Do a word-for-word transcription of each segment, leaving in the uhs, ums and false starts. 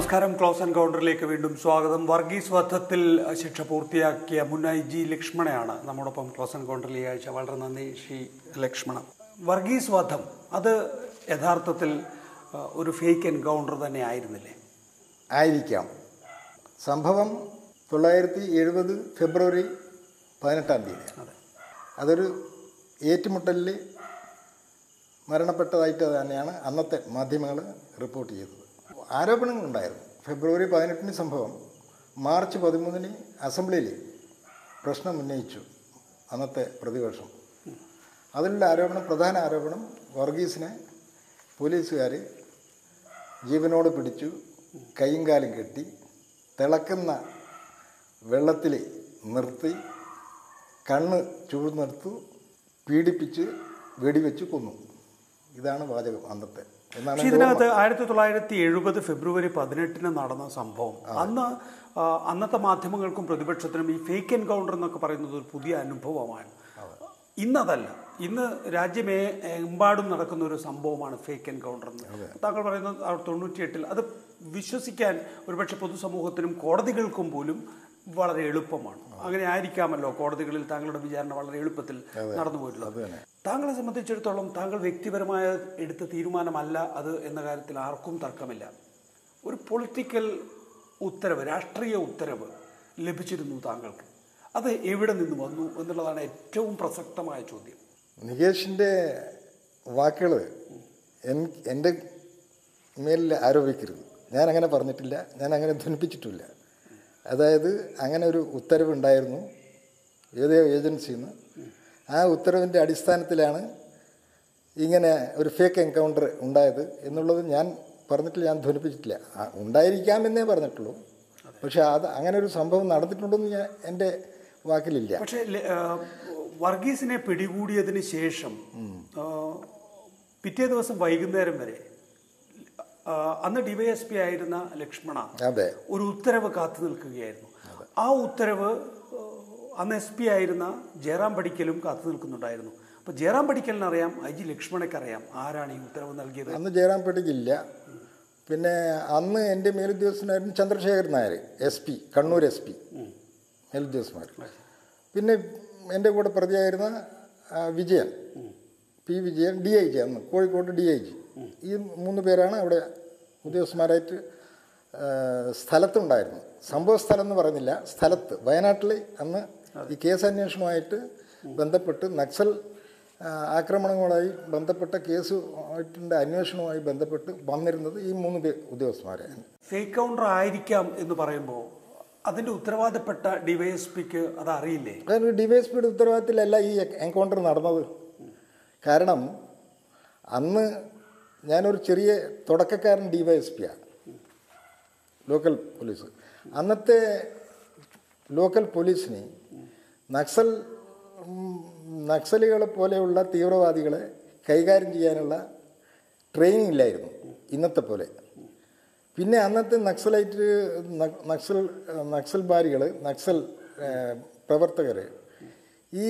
നമസ്കാരം. ക്ലോസ് എൻകൗണ്ടറിലേക്ക് വീണ്ടും സ്വാഗതം. വർഗീസ് വധത്തിൽ ശിക്ഷ പൂർത്തിയാക്കിയ മുൻ ഐ ജി ലക്ഷ്മണയാണ് നമ്മോടൊപ്പം ക്ലോസ് എൻകൗണ്ടറിൽ ഈ ആഴ്ച. വളരെ നന്ദി ശ്രീ ലക്ഷ്മണ. വർഗീസ് വധം അത് യഥാർത്ഥത്തിൽ ഒരു ഫേക്ക് എൻകൗണ്ടർ തന്നെ ആയിരുന്നില്ലേ? ആയിരിക്കാം. സംഭവം തൊള്ളായിരത്തി എഴുപത് ഫെബ്രുവരി പതിനെട്ടാം തീയതി. അതൊരു ഏറ്റുമുട്ടലിൽ മരണപ്പെട്ടതായിട്ട് തന്നെയാണ് അന്നത്തെ മാധ്യമങ്ങൾ റിപ്പോർട്ട് ചെയ്തത്. ആരോപണങ്ങളുണ്ടായിരുന്നു. ഫെബ്രുവരി പതിനെട്ടിന് സംഭവം. മാർച്ച് പതിമൂന്നിന് അസംബ്ലിയിൽ പ്രശ്നം ഉന്നയിച്ചു അന്നത്തെ പ്രതിപക്ഷം. അതിലുള്ള ആരോപണം, പ്രധാന ആരോപണം, വർഗീസിനെ പോലീസുകാർ ജീവനോട് പിടിച്ചു, കൈയും കാലും കെട്ടി തിളക്കുന്ന വെള്ളത്തിൽ നിർത്തി, കണ്ണ് ചൂഴ്ന്നെടുത്തു, പീഡിപ്പിച്ച് വെടിവെച്ച് കൊന്നു. ഇതാണ് വാചകം അന്നത്തെ. പക്ഷെ ഇതിനകത്ത് ആയിരത്തി തൊള്ളായിരത്തി എഴുപത് ഫെബ്രുവരി പതിനെട്ടിന് നടന്ന സംഭവം, അന്ന് അന്നത്തെ മാധ്യമങ്ങൾക്കും പ്രതിപക്ഷത്തിനും ഈ ഫേക്ക് എൻകൗണ്ടർ എന്നൊക്കെ പറയുന്നത് ഒരു പുതിയ അനുഭവമാണ്. ഇന്നതല്ല. ഇന്ന് രാജ്യമേ എമ്പാടും നടക്കുന്ന ഒരു സംഭവമാണ് ഫേക്ക് എൻകൗണ്ടർ എന്ന് താങ്കൾ പറയുന്നത്. തൊണ്ണൂറ്റിയെട്ടിൽ അത് വിശ്വസിക്കാൻ ഒരുപക്ഷെ പൊതുസമൂഹത്തിനും കോടതികൾക്കും പോലും വളരെ എളുപ്പമാണ്. അങ്ങനെ ആയിരിക്കാമല്ലോ കോടതികളിൽ താങ്കളുടെ വിചാരണ വളരെ എളുപ്പത്തിൽ നടന്നു പോയിട്ടുള്ളത്. താങ്കളെ സംബന്ധിച്ചിടത്തോളം താങ്കൾ വ്യക്തിപരമായ എടുത്ത തീരുമാനമല്ല അത് എന്ന കാര്യത്തിൽ ആർക്കും തർക്കമില്ല. ഒരു പൊളിറ്റിക്കൽ ഉത്തരവ്, രാഷ്ട്രീയ ഉത്തരവ് ലഭിച്ചിരുന്നു താങ്കൾക്ക്. അത് എവിടെ നിന്ന് വന്നു എന്നുള്ളതാണ് ഏറ്റവും പ്രസക്തമായ ചോദ്യം. നികേഷിൻ്റെ വാക്കുകൾ എൻ്റെ മേലിൽ ആരോപിക്കരുത്. ഞാൻ അങ്ങനെ പറഞ്ഞിട്ടില്ല, ഞാൻ അങ്ങനെ ധ്വനിപ്പിച്ചിട്ടില്ല. അതായത് അങ്ങനെ ഒരു ഉത്തരവുണ്ടായിരുന്നു ഏതോ ഏജൻസിയിൽ നിന്ന്. ആ ഉത്തരവിൻ്റെ അടിസ്ഥാനത്തിലാണ് ഇങ്ങനെ ഒരു ഫേക്ക് എൻകൗണ്ടർ ഉണ്ടായത് എന്നുള്ളത് ഞാൻ പറഞ്ഞിട്ടില്ല, ഞാൻ ധ്വനിപ്പിച്ചിട്ടില്ല. ഉണ്ടായിരിക്കാമെന്നേ പറഞ്ഞിട്ടുള്ളൂ. പക്ഷെ അത് അങ്ങനെ ഒരു സംഭവം നടന്നിട്ടുണ്ടെന്ന് ഞാൻ എൻ്റെ വാക്കിലില്ല. പക്ഷേ വർഗീസിനെ പിടികൂടിയതിന് ശേഷം പിറ്റേ ദിവസം വൈകുന്നേരം വരെ അന്ന് ഡിവൈഎസ്പി ആയിരുന്ന ലക്ഷ്മണ ഒരു ഉത്തരവ് കാത്തു നിൽക്കുകയായിരുന്നു. ആ ഉത്തരവ് അന്ന് എസ് പി ആയിരുന്ന ജയറാം പടിക്കലും കാത്തു നിൽക്കുന്നുണ്ടായിരുന്നു. അപ്പോൾ ജയറാം പടിക്കലിന് അറിയാം, ഐ ജി ലക്ഷ്മണയ്ക്ക് അറിയാം ആരാണ് ഈ ഉത്തരവ് നൽകിയത്. അന്ന് ജയറാം പടിക്കില്ല. പിന്നെ അന്ന് എൻ്റെ മേലുദ്യോഗസ്ഥനായിരുന്നു Chandrasekharan Nair, S P, Kannur S P മേലുദ്യോഗസ്ഥന്മാർ. പിന്നെ എൻ്റെ കൂടെ പ്രതിയായിരുന്ന Vijayan, P Vijayan, D I G, അന്ന് കോഴിക്കോട് ഡി ഐ ജി. ഈ മൂന്ന് പേരാണ് അവിടെ ഉദ്യോഗസ്ഥന്മാരായിട്ട് സ്ഥലത്തുണ്ടായിരുന്നു. സംഭവ സ്ഥലം എന്ന് പറയുന്നില്ല, സ്ഥലത്ത് വയനാട്ടിൽ അന്ന് ഈ കേസ് അന്വേഷണവുമായിട്ട് ബന്ധപ്പെട്ട് നക്സൽ ആക്രമണങ്ങളുമായി ബന്ധപ്പെട്ട കേസുമായിട്ടിൻ്റെ അന്വേഷണവുമായി ബന്ധപ്പെട്ട് വന്നിരുന്നത് ഈ മൂന്ന് പേർ ഉദ്യോഗസ്ഥന്മാരാണ്. ഫേക്ക് കൗണ്ടർ ആയിരിക്കാം എന്ന് പറയുമ്പോൾ അതിൻ്റെ ഉത്തരവാദപ്പെട്ട ഡിവൈഎസ്പിക്ക് അത് അറിയില്ലേ? അതായത് ഡിവൈഎസ്പിയുടെ ഉത്തരവാദിത്തത്തിലല്ല ഈ എൻകൗണ്ടർ നടന്നത്. കാരണം അന്ന് ഞാനൊരു ചെറിയ തുടക്കക്കാരൻ ഡിവൈഎസ്പിയാണ്, ലോക്കൽ പോലീസ്. അന്നത്തെ ലോക്കൽ പോലീസിന് നക്സൽ നക്സലുകളെ പോലെയുള്ള തീവ്രവാദികളെ കൈകാര്യം ചെയ്യാനുള്ള ട്രെയിനിങ് ഇല്ലായിരുന്നു ഇന്നത്തെ പോലെ. പിന്നെ അന്നത്തെ നക്സലൈറ്റ് നക്സൽ നക്സൽ ബാരികൾ, നക്സൽ പ്രവർത്തകർ ഈ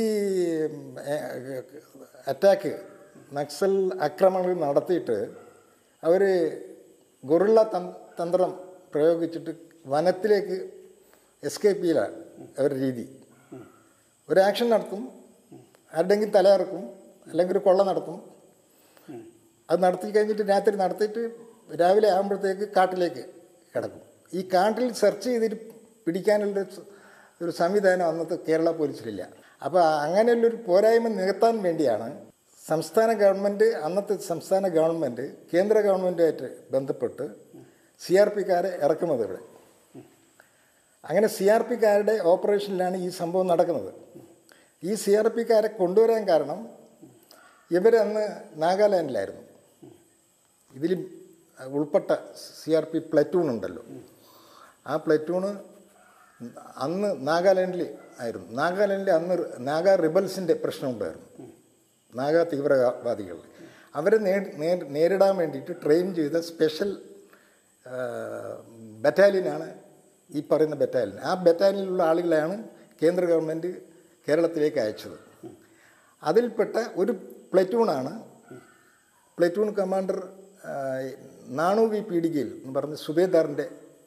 അറ്റാക്ക്, നക്സൽ ആക്രമണങ്ങൾ നടത്തിയിട്ട് അവർ ഗൊറില്ല തന്ത്രം പ്രയോഗിച്ചിട്ട് വനത്തിലേക്ക് എസ്കേപ്പ് ചെയ്യലാണ് അവരുടെ രീതി. ഒരു ആക്ഷൻ നടത്തും, ആരുടെങ്കിലും തല ഇറക്കും, അല്ലെങ്കിൽ ഒരു കൊള്ള നടത്തും. അത് നടത്തി കഴിഞ്ഞിട്ട് രാത്രി നടത്തിയിട്ട് രാവിലെ ആകുമ്പോഴത്തേക്ക് കാട്ടിലേക്ക് കിടക്കും. ഈ കാട്ടിൽ സെർച്ച് ചെയ്തിട്ട് പിടിക്കാനുള്ള ഒരു സംവിധാനം അന്നത്തെ കേരള പോലീസിലില്ല. അപ്പോൾ അങ്ങനെയുള്ളൊരു പോരായ്മ നികത്താൻ വേണ്ടിയാണ് സംസ്ഥാന ഗവൺമെൻറ്, അന്നത്തെ സംസ്ഥാന ഗവൺമെൻറ് കേന്ദ്ര ഗവൺമെൻറ്റുമായിട്ട് ബന്ധപ്പെട്ട് സി ആർ പിക്കാരെ ഇറക്കുന്നത് ഇവിടെ. അങ്ങനെ സി ആർ പിക്കാരുടെ ഓപ്പറേഷനിലാണ് ഈ സംഭവം നടക്കുന്നത്. ഈ സി ആർ പിക്കാരെ കൊണ്ടുവരാൻ കാരണം ഇവരന്ന് നാഗാലാൻഡിലായിരുന്നു. ഇതിൽ ഉൾപ്പെട്ട സി ആർ പി പ്ലറ്റൂൺ ഉണ്ടല്ലോ, ആ പ്ലറ്റൂണ് അന്ന് നാഗാലാൻഡിൽ ആയിരുന്നു. നാഗാലാൻഡിൽ അന്ന് നാഗാ റിബൽസിൻ്റെ പ്രശ്നമുണ്ടായിരുന്നു, നാഗാ തീവ്രവാദികൾ. അവരെ നേരിടാൻ വേണ്ടിയിട്ട് ട്രെയിൻ ചെയ്ത സ്പെഷ്യൽ ബറ്റാലിയനാണ് ഈ പറയുന്ന ബറ്റാലിയൻ. ആ ബറ്റാലിയനിലുള്ള ആളുകളെയാണ് കേന്ദ്ര ഗവൺമെൻറ് കേരളത്തിലേക്ക് അയച്ചത്. അതിൽപ്പെട്ട ഒരു പ്ലറ്റൂണാണ് പ്ലറ്റൂൺ കമാൻഡർ നാണു വി പീഡികയിൽ എന്ന് പറഞ്ഞ സുബേദാറിൻ്റെ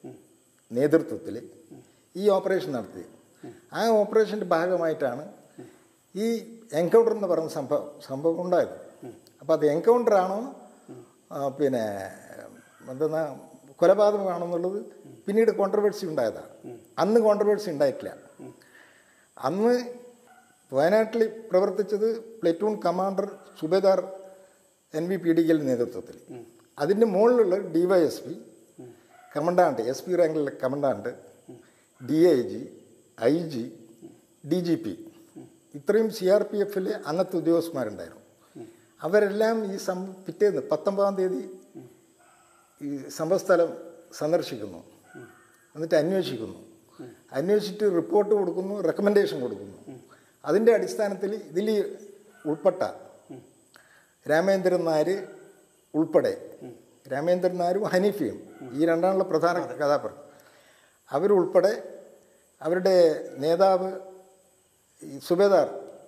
നേതൃത്വത്തിൽ ഈ ഓപ്പറേഷൻ നടത്തി. ആ ഓപ്പറേഷൻ്റെ ഭാഗമായിട്ടാണ് ഈ എൻകൗണ്ടർ എന്ന് പറയുന്ന സംഭവം സംഭവം ഉണ്ടായത്. അപ്പോൾ അത് എൻകൗണ്ടറാണോ പിന്നെ എന്തെന്നാ കൊലപാതകമാണോ എന്നുള്ളത് പിന്നീട് കോൺട്രവേഴ്സി ഉണ്ടായതാണ്. അന്ന് കോൺട്രവേഴ്സി ഉണ്ടായിട്ടില്ല. അന്ന് വയനാട്ടിൽ പ്രവർത്തിച്ചത് platoon commander subedar N V P D L നേതൃത്വത്തിൽ. അതിൻ്റെ മുകളിലുള്ള D Y S P, commandant, S P റാങ്കിലുള്ള commandant, D I G, I G, D G P, ഇത്രയും സി ആർ പി എഫിലെ അന്നത്തെ ഉദ്യോഗസ്ഥന്മാരുണ്ടായിരുന്നു. അവരെല്ലാം ഈ സം പിറ്റേന്ന് പത്തൊമ്പതാം തീയതി ഈ സംഭവസ്ഥലം സന്ദർശിക്കുന്നു. എന്നിട്ട് അന്വേഷിക്കുന്നു. അന്വേഷിച്ചിട്ട് റിപ്പോർട്ട് കൊടുക്കുന്നു, റെക്കമെൻഡേഷൻ കൊടുക്കുന്നു. അതിൻ്റെ അടിസ്ഥാനത്തിൽ ഇതിൽ ഉൾപ്പെട്ട രാമേന്ദ്രൻ നായർ ഉൾപ്പെടെ, രാമേന്ദ്രൻ നായരും ഹനീഫയും ഈ രണ്ടാണുള്ള പ്രധാന കഥാപാത്രം, അവരുൾപ്പെടെ അവരുടെ നേതാവ് സുബേദാർ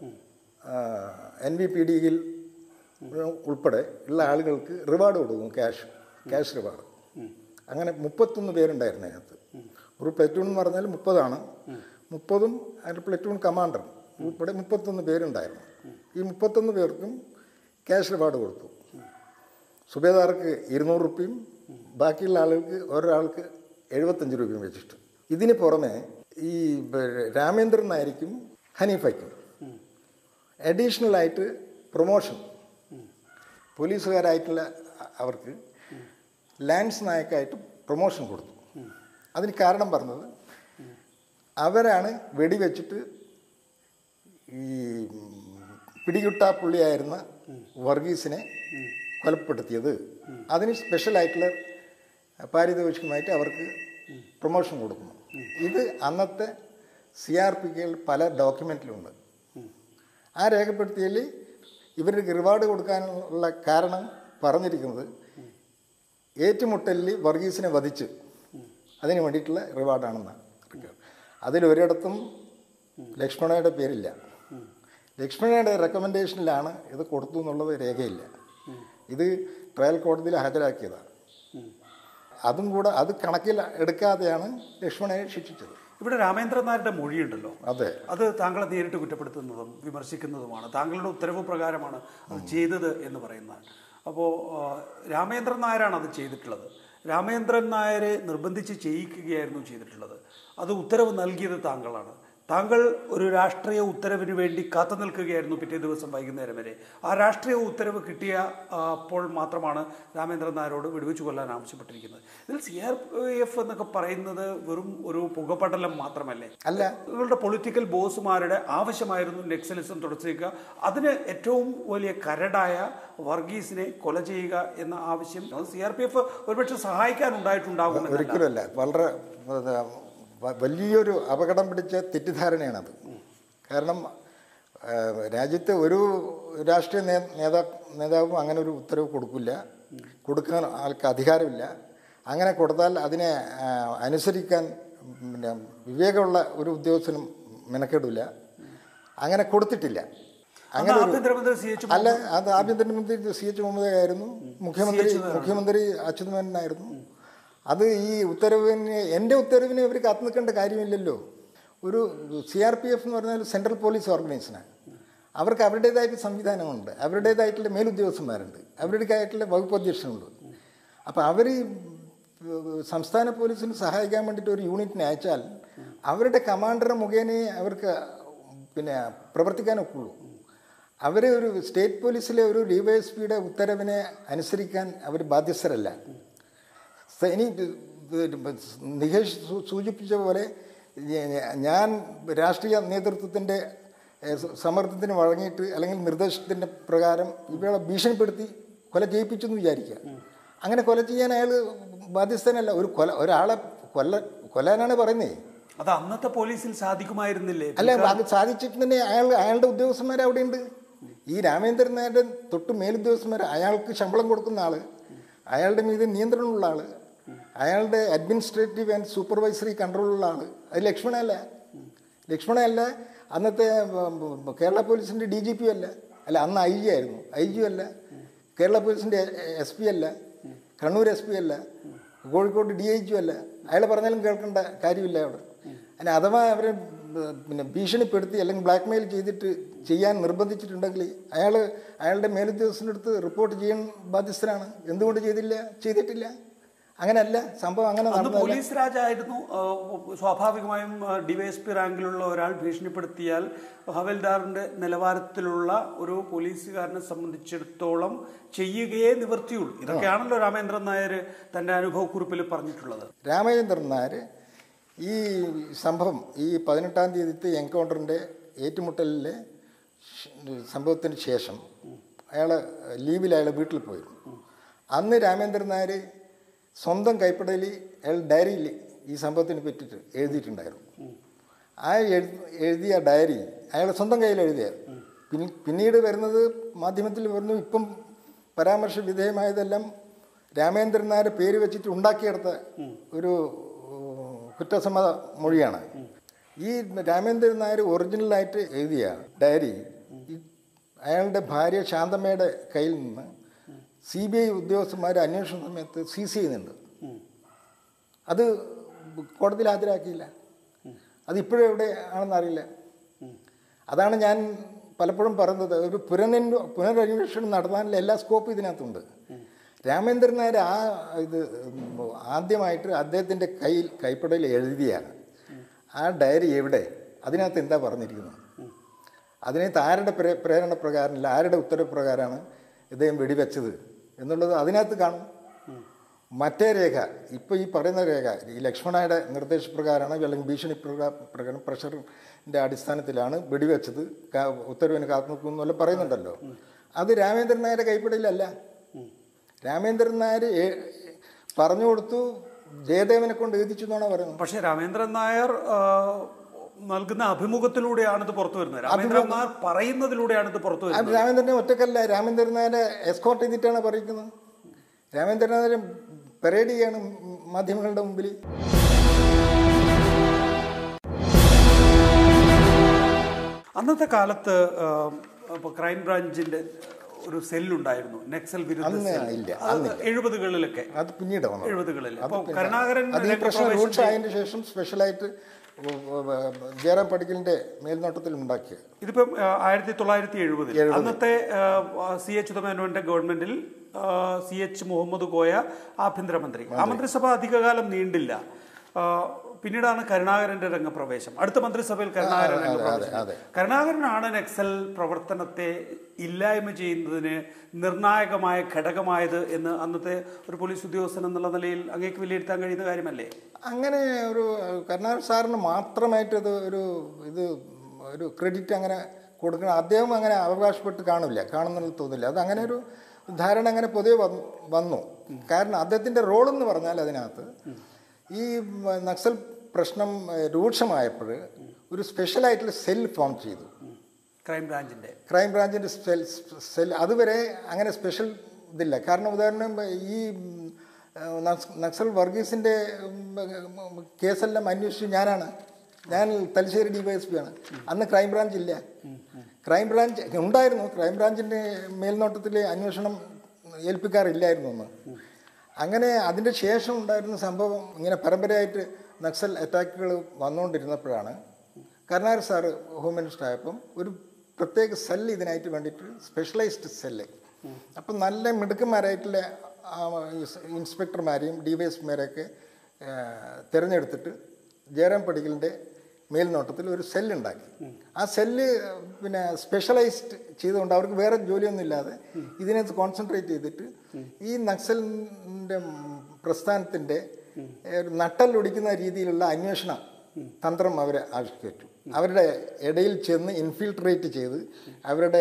എൻ വി പി ഡിയിൽ ഉൾപ്പെടെ ഉള്ള ആളുകൾക്ക് റിവാർഡ് കൊടുക്കും, ക്യാഷ് ക്യാഷ് റിവാർഡ്. അങ്ങനെ മുപ്പത്തൊന്ന് പേരുണ്ടായിരുന്നു അതിനകത്ത്. ഒരു പ്ലറ്റൂൺ എന്ന് പറഞ്ഞാൽ മുപ്പതാണ്. മുപ്പതും അതിൻ്റെ പ്ലറ്റൂൺ കമാൻഡർ ഉൾപ്പെടെ മുപ്പത്തൊന്ന് പേരുണ്ടായിരുന്നു. ഈ മുപ്പത്തൊന്ന് പേർക്കും ക്യാഷ് റിവാർഡ് കൊടുത്തു. സുബേദാർക്ക് ഇരുന്നൂറ് റുപ്യയും ബാക്കിയുള്ള ആളുകൾക്ക് ഒരാൾക്ക് എഴുപത്തഞ്ച് രൂപയും വെച്ചിട്ട്. ഇതിന് പുറമെ ഈ രാമേന്ദ്രൻ നായരിക്കും ഹനീഫയ്ക്കും അഡീഷണലായിട്ട് പ്രൊമോഷൻ, പോലീസുകാരായിട്ടുള്ള അവർക്ക് ലാൻസ് നായക്കായിട്ട് പ്രൊമോഷൻ കൊടുത്തു. അതിന് കാരണം പറഞ്ഞത് അവരാണ് വെടിവെച്ചിട്ട് ഈ പിടികിട്ടാ പുള്ളിയായിരുന്ന വർഗീസിനെ കൊലപ്പെടുത്തിയത്. അതിന് സ്പെഷ്യലായിട്ടുള്ള പാരിതോഷികമായിട്ട് അവർക്ക് പ്രൊമോഷൻ കൊടുക്കുന്നു. ഇത് അന്നത്തെ സി ആർ പി കെയിൽ പല ഡോക്യുമെൻറ്റിലുണ്ട്. ആ രേഖപ്പെടുത്തിയതിൽ ഇവർക്ക് റിവാർഡ് കൊടുക്കാനുള്ള കാരണം പറഞ്ഞിരിക്കുന്നത് ഏറ്റുമുട്ടലിൽ വർഗീസിനെ വധിച്ച് അതിന് വേണ്ടിയിട്ടുള്ള റിവാർഡാണെന്നാണ്. അതിലൊരിടത്തും ലക്ഷ്മണയുടെ പേരില്ല. ലക്ഷ്മണയുടെ റെക്കമെൻഡേഷനിലാണ് ഇത് കൊടുത്തു എന്നുള്ളത് രേഖയില്ല. ഇത് ട്രയൽ കോടതിയിൽ ഹാജരാക്കിയതാണ്. അതും കൂടെ അത് കണക്കിൽ എടുക്കാതെയാണ് ലക്ഷ്മണയെ ശിക്ഷിച്ചത്. ഇവിടെ രാമേന്ദ്രൻ നായരുടെ മൊഴിയുണ്ടല്ലോ, അതെ, അത് താങ്കളെ നേരിട്ട് കുറ്റപ്പെടുത്തുന്നതും വിമർശിക്കുന്നതുമാണ്. താങ്കളുടെ ഉത്തരവ് പ്രകാരമാണ് അത് ചെയ്തത് എന്ന് പറയുന്നത്. അപ്പോൾ രാമേന്ദ്രൻ നായരാണ് അത് ചെയ്തിട്ടുള്ളത്. രാമേന്ദ്രൻ നായരെ നിർബന്ധിച്ച് ചെയ്യിക്കുകയായിരുന്നു ചെയ്തിട്ടുള്ളത്. അത് ഉത്തരവ് നൽകിയത് താങ്കളാണ്. താങ്കൾ ഒരു രാഷ്ട്രീയ ഉത്തരവിന് വേണ്ടി കാത്തു നിൽക്കുകയായിരുന്നു പിറ്റേ ദിവസം വൈകുന്നേരം വരെ. ആ രാഷ്ട്രീയ ഉത്തരവ് കിട്ടിയ അപ്പോൾ മാത്രമാണ് രാമേന്ദ്രൻ നായരോട് വെടിവെച്ച് കൊല്ലാൻ ആവശ്യപ്പെട്ടിരിക്കുന്നത്. ഇതിൽ സി ആർ പി എഫ് എന്നൊക്കെ പറയുന്നത് വെറും ഒരു പുകപടലം മാത്രമല്ലേ? അല്ല, നിങ്ങളുടെ പൊളിറ്റിക്കൽ ബോസുമാരുടെ ആവശ്യമായിരുന്നു നക്സലിസം തുടച്ചേക്കുക. അതിന് ഏറ്റവും വലിയ കരടായ വർഗീസിനെ കൊല ചെയ്യുക എന്ന ആവശ്യം സി ആർ പി എഫ് ഒരുപക്ഷെ സഹായിക്കാനുണ്ടായിട്ടുണ്ടാകും. ഒരിക്കലുമല്ല. വളരെ വലിയൊരു അപകടം പിടിച്ച തെറ്റിദ്ധാരണയാണത്. കാരണം രാജ്യത്തെ ഒരു രാഷ്ട്രീയ നേതാ നേതാവും അങ്ങനെ ഒരു ഉത്തരവ് കൊടുക്കില്ല, കൊടുക്കാൻ ആൾക്ക് അധികാരമില്ല. അങ്ങനെ കൊടുത്താൽ അതിനെ അനുസരിക്കാൻ പിന്നെ വിവേകമുള്ള ഒരു ഉദ്യോഗസ്ഥനും മെനക്കെടില്ല. അങ്ങനെ കൊടുത്തിട്ടില്ല. അങ്ങനെ അല്ല, അത് ആഭ്യന്തരമന്ത്രി സി എച്ച് മുഹമ്മദ് ആയിരുന്നു. മുഖ്യമന്ത്രി മുഖ്യമന്ത്രി അച്യുതമേനോനായിരുന്നു. അത് ഈ ഉത്തരവിന് എൻ്റെ ഉത്തരവിനെ ഇവർ കാത്തു നിൽക്കേണ്ട കാര്യമില്ലല്ലോ. ഒരു സി ആർ പി എഫ് എന്ന് പറഞ്ഞാൽ സെൻട്രൽ പോലീസ് ഓർഗനൈസേഷനാണ്. അവർക്ക് അവരുടേതായിട്ട് സംവിധാനമുണ്ട്, അവരുടേതായിട്ടുള്ള മേലുദ്യോഗസ്ഥന്മാരുണ്ട്, അവരുടേതായിട്ടുള്ള വകുപ്പ് അധ്യക്ഷനുണ്ട്. അപ്പോൾ അവർ സംസ്ഥാന പോലീസിന് സഹായിക്കാൻ വേണ്ടിയിട്ട് ഒരു യൂണിറ്റിനെ അയച്ചാൽ അവരുടെ കമാൻഡർ മുഖേനയെ അവർക്ക് പിന്നെ പ്രവർത്തിക്കാനൊക്കുള്ളൂ. അവർ ഒരു സ്റ്റേറ്റ് പോലീസിലെ ഒരു ഡി വൈ എസ് പിയുടെ ഉത്തരവിനെ അനുസരിക്കാൻ അവർ ബാധ്യസ്ഥരല്ല. ഇനി നികേഷ് സൂചിപ്പിച്ച പോലെ ഞാൻ രാഷ്ട്രീയ നേതൃത്വത്തിൻ്റെ സമ്മർദ്ദത്തിന് വഴങ്ങിയിട്ട് അല്ലെങ്കിൽ നിർദ്ദേശത്തിൻ്റെ പ്രകാരം ഇവളെ ഭീഷണിപ്പെടുത്തി കൊല ചെയ്യിപ്പിച്ചു എന്ന് വിചാരിക്കുക. അങ്ങനെ കൊല ചെയ്യാൻ അയാൾ ബാധ്യസ്ഥനല്ല. ഒരു കൊല ഒരാളെ കൊല്ല കൊല്ലാനാണ് പറയുന്നത്. അത് അന്നത്തെ പോലീസിൽ സാധിക്കുമായിരുന്നില്ലേ? അല്ല, അത് സാധിച്ചിട്ടുണ്ടെങ്കിൽ അയാൾ അയാളുടെ ഉദ്യോഗസ്ഥന്മാർ അവിടെയുണ്ട്. ഈ രാമേന്ദ്രൻ നായരുടെ തൊട്ട് മേലുദ്യോഗസ്ഥന്മാർ, അയാൾക്ക് ശമ്പളം കൊടുക്കുന്ന ആൾ, അയാളുടെ മീതെ നിയന്ത്രണമുള്ള ആൾ, അയാളുടെ അഡ്മിനിസ്ട്രേറ്റീവ് ആൻഡ് സൂപ്പർവൈസറി കൺട്രോളുള്ള ആൾ അത് ലക്ഷ്മണല്ല. ലക്ഷ്മണല്ല അന്നത്തെ കേരള പോലീസിൻ്റെ ഡി ജി പി അല്ല. അല്ല, അന്ന് ഐ ജി ആയിരുന്നു. ഐ ജി അല്ല. കേരള പോലീസിൻ്റെ എസ് പി അല്ല. കണ്ണൂർ എസ് പി അല്ല. കോഴിക്കോട് ഡി ഐ ജി അല്ല. അയാൾ പറഞ്ഞാലും കേൾക്കേണ്ട കാര്യമില്ല അവിടെ. അതിന് അഥവാ അവരെ പിന്നെ ഭീഷണിപ്പെടുത്തി അല്ലെങ്കിൽ ബ്ലാക്ക് മെയിൽ ചെയ്തിട്ട് ചെയ്യാൻ നിർബന്ധിച്ചിട്ടുണ്ടെങ്കിൽ അയാൾ അയാളുടെ മേലുദ്യോഗസ്ഥൻ്റെ അടുത്ത് റിപ്പോർട്ട് ചെയ്യാൻ ബാധ്യസ്ഥനാണ്. എന്തുകൊണ്ട് ചെയ്തില്ല? ചെയ്തിട്ടില്ല. അങ്ങനെയല്ല സംഭവം. അങ്ങനെ പോലീസ് രാജായിരുന്നു. സ്വാഭാവികമായും ഡിവൈഎസ്പി റാങ്കിലുള്ള ഒരാൾ ഭീഷണിപ്പെടുത്തിയാൽ ഹവൽദാറിന്റെ നിലവാരത്തിലുള്ള ഒരു പോലീസുകാരനെ സംബന്ധിച്ചിടത്തോളം ചെയ്യുകയേ നിവൃത്തിയുള്ളൂ. ഇതൊക്കെയാണല്ലോ രാമേന്ദ്രൻ നായർ തന്റെ അനുഭവക്കുറിപ്പിൽ പറഞ്ഞിട്ടുള്ളത്. രാമചന്ദ്രൻ നായർ ഈ സംഭവം ഈ പതിനെട്ടാം തീയതിത്തെ എൻകൗണ്ടറിൻ്റെ ഏറ്റുമുട്ടലിലെ സംഭവത്തിന് ശേഷം അയാൾ ലീവിൽ അയാൾ വീട്ടിൽ പോയിരുന്നു. അന്ന് രാമേന്ദ്രൻ നായർ സ്വന്തം കൈപ്പടയിൽ അയാൾ ഡയറിയിൽ ഈ സംഭവത്തിനെ പറ്റിയിട്ട് എഴുതിയിട്ടുണ്ടായിരുന്നു. ആ എഴു എഴുതിയ ഡയറി അയാൾ സ്വന്തം കയ്യിൽ എഴുതിയത്. പിന്നെ പിന്നീട് വരുന്നത് മാധ്യമത്തിൽ വരുന്നു. ഇപ്പം പരാമർശ വിധേയമായതെല്ലാം രാമേന്ദ്രൻ നായർ പേര് വെച്ചിട്ട് ഉണ്ടാക്കിയെടുത്ത ഒരു കുറ്റസമ്മത മൊഴിയാണ്. ഈ രാമേന്ദ്രൻ നായർ ഒറിജിനലായിട്ട് എഴുതിയ ഡയറി അയാളുടെ ഭാര്യ ശാന്തമ്മയുടെ കയ്യിൽ നിന്ന് സി ബി ഐ ഉദ്യോഗസ്ഥന്മാർ അന്വേഷണ സമയത്ത് സീസ് ചെയ്യുന്നുണ്ട്. അത് കോടതിയിൽ ഹാജരാക്കിയില്ല. അതിപ്പോഴും എവിടെ ആണെന്നറിയില്ല. അതാണ് ഞാൻ പലപ്പോഴും പറയുന്നത്, ഒരു പുനരന്വ പുനരന്വേഷണം നടത്താനുള്ള എല്ലാ സ്കോപ്പും ഇതിനകത്തുണ്ട്. രാമേന്ദ്രൻ നായർ ആ ഇത് ആദ്യമായിട്ട് അദ്ദേഹത്തിൻ്റെ കയ്യിൽ കൈപ്പടയിൽ എഴുതിയാണ്. ആ ഡയറി എവിടെ? അതിനകത്ത് എന്താ പറഞ്ഞിരിക്കുന്നത്? അതിനകത്ത് ആരുടെ പ്രേ പ്രേരണ പ്രകാരമില്ല, ആരുടെ ഉത്തരപ്രകാരമാണ് ഇദ്ദേഹം വെടിവെച്ചത് എന്നുള്ളത് അതിനകത്ത് കാണും. മറ്റേ രേഖ, ഇപ്പോൾ ഈ പറയുന്ന രേഖ ഈ ലക്ഷ്മണയുടെ നിർദ്ദേശപ്രകാരമാണ് അല്ലെങ്കിൽ ഭീഷണി പ്രകാരം പ്രഷറിൻ്റെ അടിസ്ഥാനത്തിലാണ് വെടിവെച്ചത്, ഉത്തരവിന് കാത്തു നിൽക്കുമെന്നല്ല പറയുന്നുണ്ടല്ലോ. അത് രാമേന്ദ്രൻ നായരുടെ കൈപ്പടയിലല്ല. രാമേന്ദ്രൻ നായർ പറഞ്ഞു കൊടുത്തു, ജയദേവനെ കൊണ്ട് എഴുതിച്ചു എന്നാണ് പറയുന്നത്. പക്ഷേ രാമേന്ദ്രൻ നായർ നൽകുന്ന അഭിമുഖത്തിലൂടെയാണ് ഇത് പുറത്തു വരുന്നത്. രാമേന്ദ്രൻ നായർ പറയുന്നതിലൂടെയാണ് ഇത് പുറത്തു വരുന്നത്. രാമേന്ദ്രനെ ഒറ്റക്കല്ല, രാമേന്ദ്രൻ നായരെ എസ്കോർട്ട് ചെയ്തിട്ടാണ് പറയുന്നത്. രാമേന്ദ്രൻ നായർ പരേഡ് ചെയ്യാണ് മാധ്യമങ്ങളുടെ മുമ്പിൽ. അന്നത്തെ കാലത്ത് ക്രൈംബ്രാഞ്ചിന്റെ ഒരു സെല്ലുണ്ടായിരുന്നു, നക്സൽ വിരുദ്ധ എഴുപതുകളിലൊക്കെ. അത് പിന്നീട് എഴുപതുകളിൽ കരുണാകരൻ അതിന് ശേഷം സ്പെഷ്യലായിട്ട് ജയറാം പടിക്കലിന്റെ മേൽനോട്ടത്തിൽ ഉണ്ടാക്കിയ ഇതിപ്പം ആയിരത്തി തൊള്ളായിരത്തി എഴുപതിൽ അന്നത്തെ സി എച്ച് ഉദമേനോന്റെ ഗവൺമെന്റിൽ സി എച്ച് മുഹമ്മദ് കോയ ആഭ്യന്തരമന്ത്രി. ആ മന്ത്രിസഭ അധികകാലം നീണ്ടില്ല. പിന്നീടാണ് കരുണാകരന്റെ രംഗപ്രവേശം. അടുത്ത മന്ത്രിസഭയിൽ കരുണാകരൻ രംഗപ്രവേശം. കരുണാകരനാണ് നക്സൽ പ്രവർത്തനത്തെ ഇല്ലായ്മ ചെയ്യുന്നതിന് നിർണായകമായ ഘടകമായത് എന്ന് അന്നത്തെ ഒരു പോലീസ് ഉദ്യോഗസ്ഥൻ എന്നുള്ള നിലയിൽ അങ്ങേക്ക് വിലയിരുത്താൻ കഴിയുന്ന കാര്യമല്ലേ? അങ്ങനെ ഒരു കരുണാകരൻ സാറിന് മാത്രമായിട്ട് ഇത് ഒരു ഇത് ഒരു ക്രെഡിറ്റ് അങ്ങനെ കൊടുക്കണം അദ്ദേഹം അങ്ങനെ അവകാശപ്പെട്ട് കാണില്ല, കാണുന്നത് തോന്നില്ല. അത് അങ്ങനെ ഒരു ധാരണ അങ്ങനെ പൊതുവെ വന്നു. കാരണം അദ്ദേഹത്തിൻ്റെ റോളെന്ന് പറഞ്ഞാൽ അതിനകത്ത് ഈ നക്സൽ പ്രശ്നം രൂക്ഷമായപ്പോൾ ഒരു സ്പെഷ്യലായിട്ടുള്ള സെൽ ഫോം ചെയ്തു, ക്രൈംബ്രാഞ്ചിൻ്റെ ക്രൈംബ്രാഞ്ചിൻ്റെ സെൽ സെൽ അതുവരെ അങ്ങനെ സ്പെഷ്യൽ ഇതില്ല. കാരണം ഉദാഹരണം ഈ നക്സൽ വർഗീസിൻ്റെ കേസെല്ലാം അന്വേഷിച്ച് ഞാനാണ്, ഞാൻ Thalassery D Y S P ആണ്. അന്ന് ക്രൈംബ്രാഞ്ച് ഇല്ല. ക്രൈംബ്രാഞ്ച് ഉണ്ടായിരുന്നു, ക്രൈംബ്രാഞ്ചിൻ്റെ മേൽനോട്ടത്തിൽ അന്വേഷണം ഏൽപ്പിക്കാറില്ലായിരുന്നു അന്ന്. അങ്ങനെ അതിൻ്റെ ശേഷം ഉണ്ടായിരുന്ന സംഭവം ഇങ്ങനെ പരമ്പരയായിട്ട് നക്സൽ അറ്റാക്കുകൾ വന്നുകൊണ്ടിരുന്നപ്പോഴാണ് കരുണാകരൻ സാറ് ഹോം മിനിസ്റ്റർ ആയപ്പം ഒരു പ്രത്യേക സെല്ല് ഇതിനായിട്ട് വേണ്ടിയിട്ട് സ്പെഷ്യലൈസ്ഡ് സെല്ല്. അപ്പം നല്ല മിടുക്കന്മാരായിട്ടുള്ള ഇൻസ്പെക്ടർമാരെയും ഡി വൈ എസ് പിമാരെയൊക്കെ തിരഞ്ഞെടുത്തിട്ട് ജയറാം പടിക്കലിൻ്റെ മേൽനോട്ടത്തിൽ ഒരു സെല്ലുണ്ടാക്കി. ആ സെല്ല് പിന്നെ സ്പെഷ്യലൈസ്ഡ് ചെയ്തുകൊണ്ട് അവർക്ക് വേറെ ജോലിയൊന്നും ഇല്ലാതെ ഇതിനകത്ത് കോൺസെൻട്രേറ്റ് ചെയ്തിട്ട് ഈ നക്സലിൻ്റെ പ്രസ്ഥാനത്തിൻ്റെ ഒരു നട്ടലൊടിക്കുന്ന രീതിയിലുള്ള അന്വേഷണ തന്ത്രം അവരെ ആവിഷ്കരിച്ചു. അവരുടെ ഇടയിൽ ചെന്ന് ഇൻഫിൽട്രേറ്റ് ചെയ്ത് അവരുടെ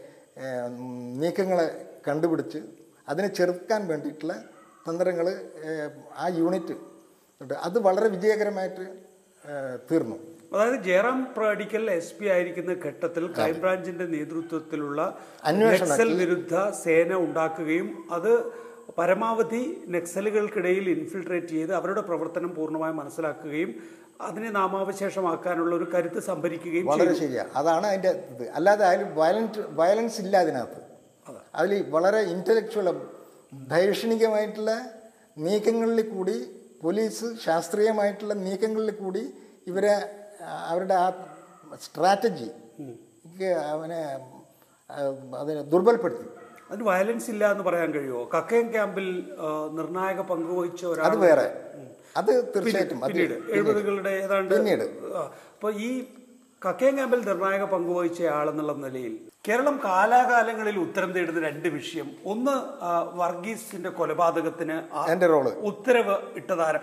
നീക്കങ്ങളെ കണ്ടുപിടിച്ച് അതിനെ ചെറുക്കാൻ വേണ്ടിയിട്ടുള്ള തന്ത്രങ്ങൾ ആ യൂണിറ്റ് അത് വളരെ വിജയകരമായിട്ട് തീർന്നു. അതായത് ജയറാം പടിക്കൽ എസ് പി ആയിരിക്കുന്ന ഘട്ടത്തിൽ ക്രൈംബ്രാഞ്ചിന്റെ നേതൃത്വത്തിലുള്ള നക്സൽ വിരുദ്ധ സേന ഉണ്ടാക്കുകയും അത് പരമാവധി നക്സലുകൾക്കിടയിൽ ഇൻഫിൽട്രേറ്റ് ചെയ്ത് അവരുടെ പ്രവർത്തനം പൂർണ്ണമായി മനസ്സിലാക്കുകയും അതിനെ നാമാവശേഷമാക്കാനുള്ള ഒരു കരുത്ത് സംഭരിക്കുകയും വളരെ ശരിയാണ്. അതാണ് അതിൻ്റെ ഇത്. അല്ലാതെ അതിൽ വയലൻറ്റ് വയലൻസ് ഇല്ല അതിനകത്ത്. അതിൽ വളരെ ഇൻ്റലക്ച്വൽ ദൈക്ഷണികമായിട്ടുള്ള നീക്കങ്ങളിൽ കൂടി പോലീസ് ശാസ്ത്രീയമായിട്ടുള്ള നീക്കങ്ങളിൽ കൂടി ഇവരെ അവരുടെ ആ സ്ട്രാറ്റജി അവനെ അതിനെ ദുർബലപ്പെടുത്തി. അതിന് വയലൻസ് ഇല്ല എന്ന് പറയാൻ കഴിയുമോ? കക്കയം ക്യാമ്പിൽ നിർണായക പങ്കുവഹിച്ച ഒരാൾ അത് വേറെ, അത് തീർച്ചയായിട്ടും പിന്നീട് എഴുപതുകളുടെ ഏതാണ്ട് പിന്നീട് അപ്പൊ ഈ കക്കയം ക്യാമ്പിൽ നിർണായക പങ്കുവഹിച്ച ആളെന്നുള്ള നിലയിൽ കേരളം കാലാകാലങ്ങളിൽ ഉത്തരം തേടുന്ന രണ്ട് വിഷയം, ഒന്ന് വർഗീസിന്റെ കൊലപാതകത്തിന് എന്റെ റോള് ഉത്തരവ് ഇട്ടതാര.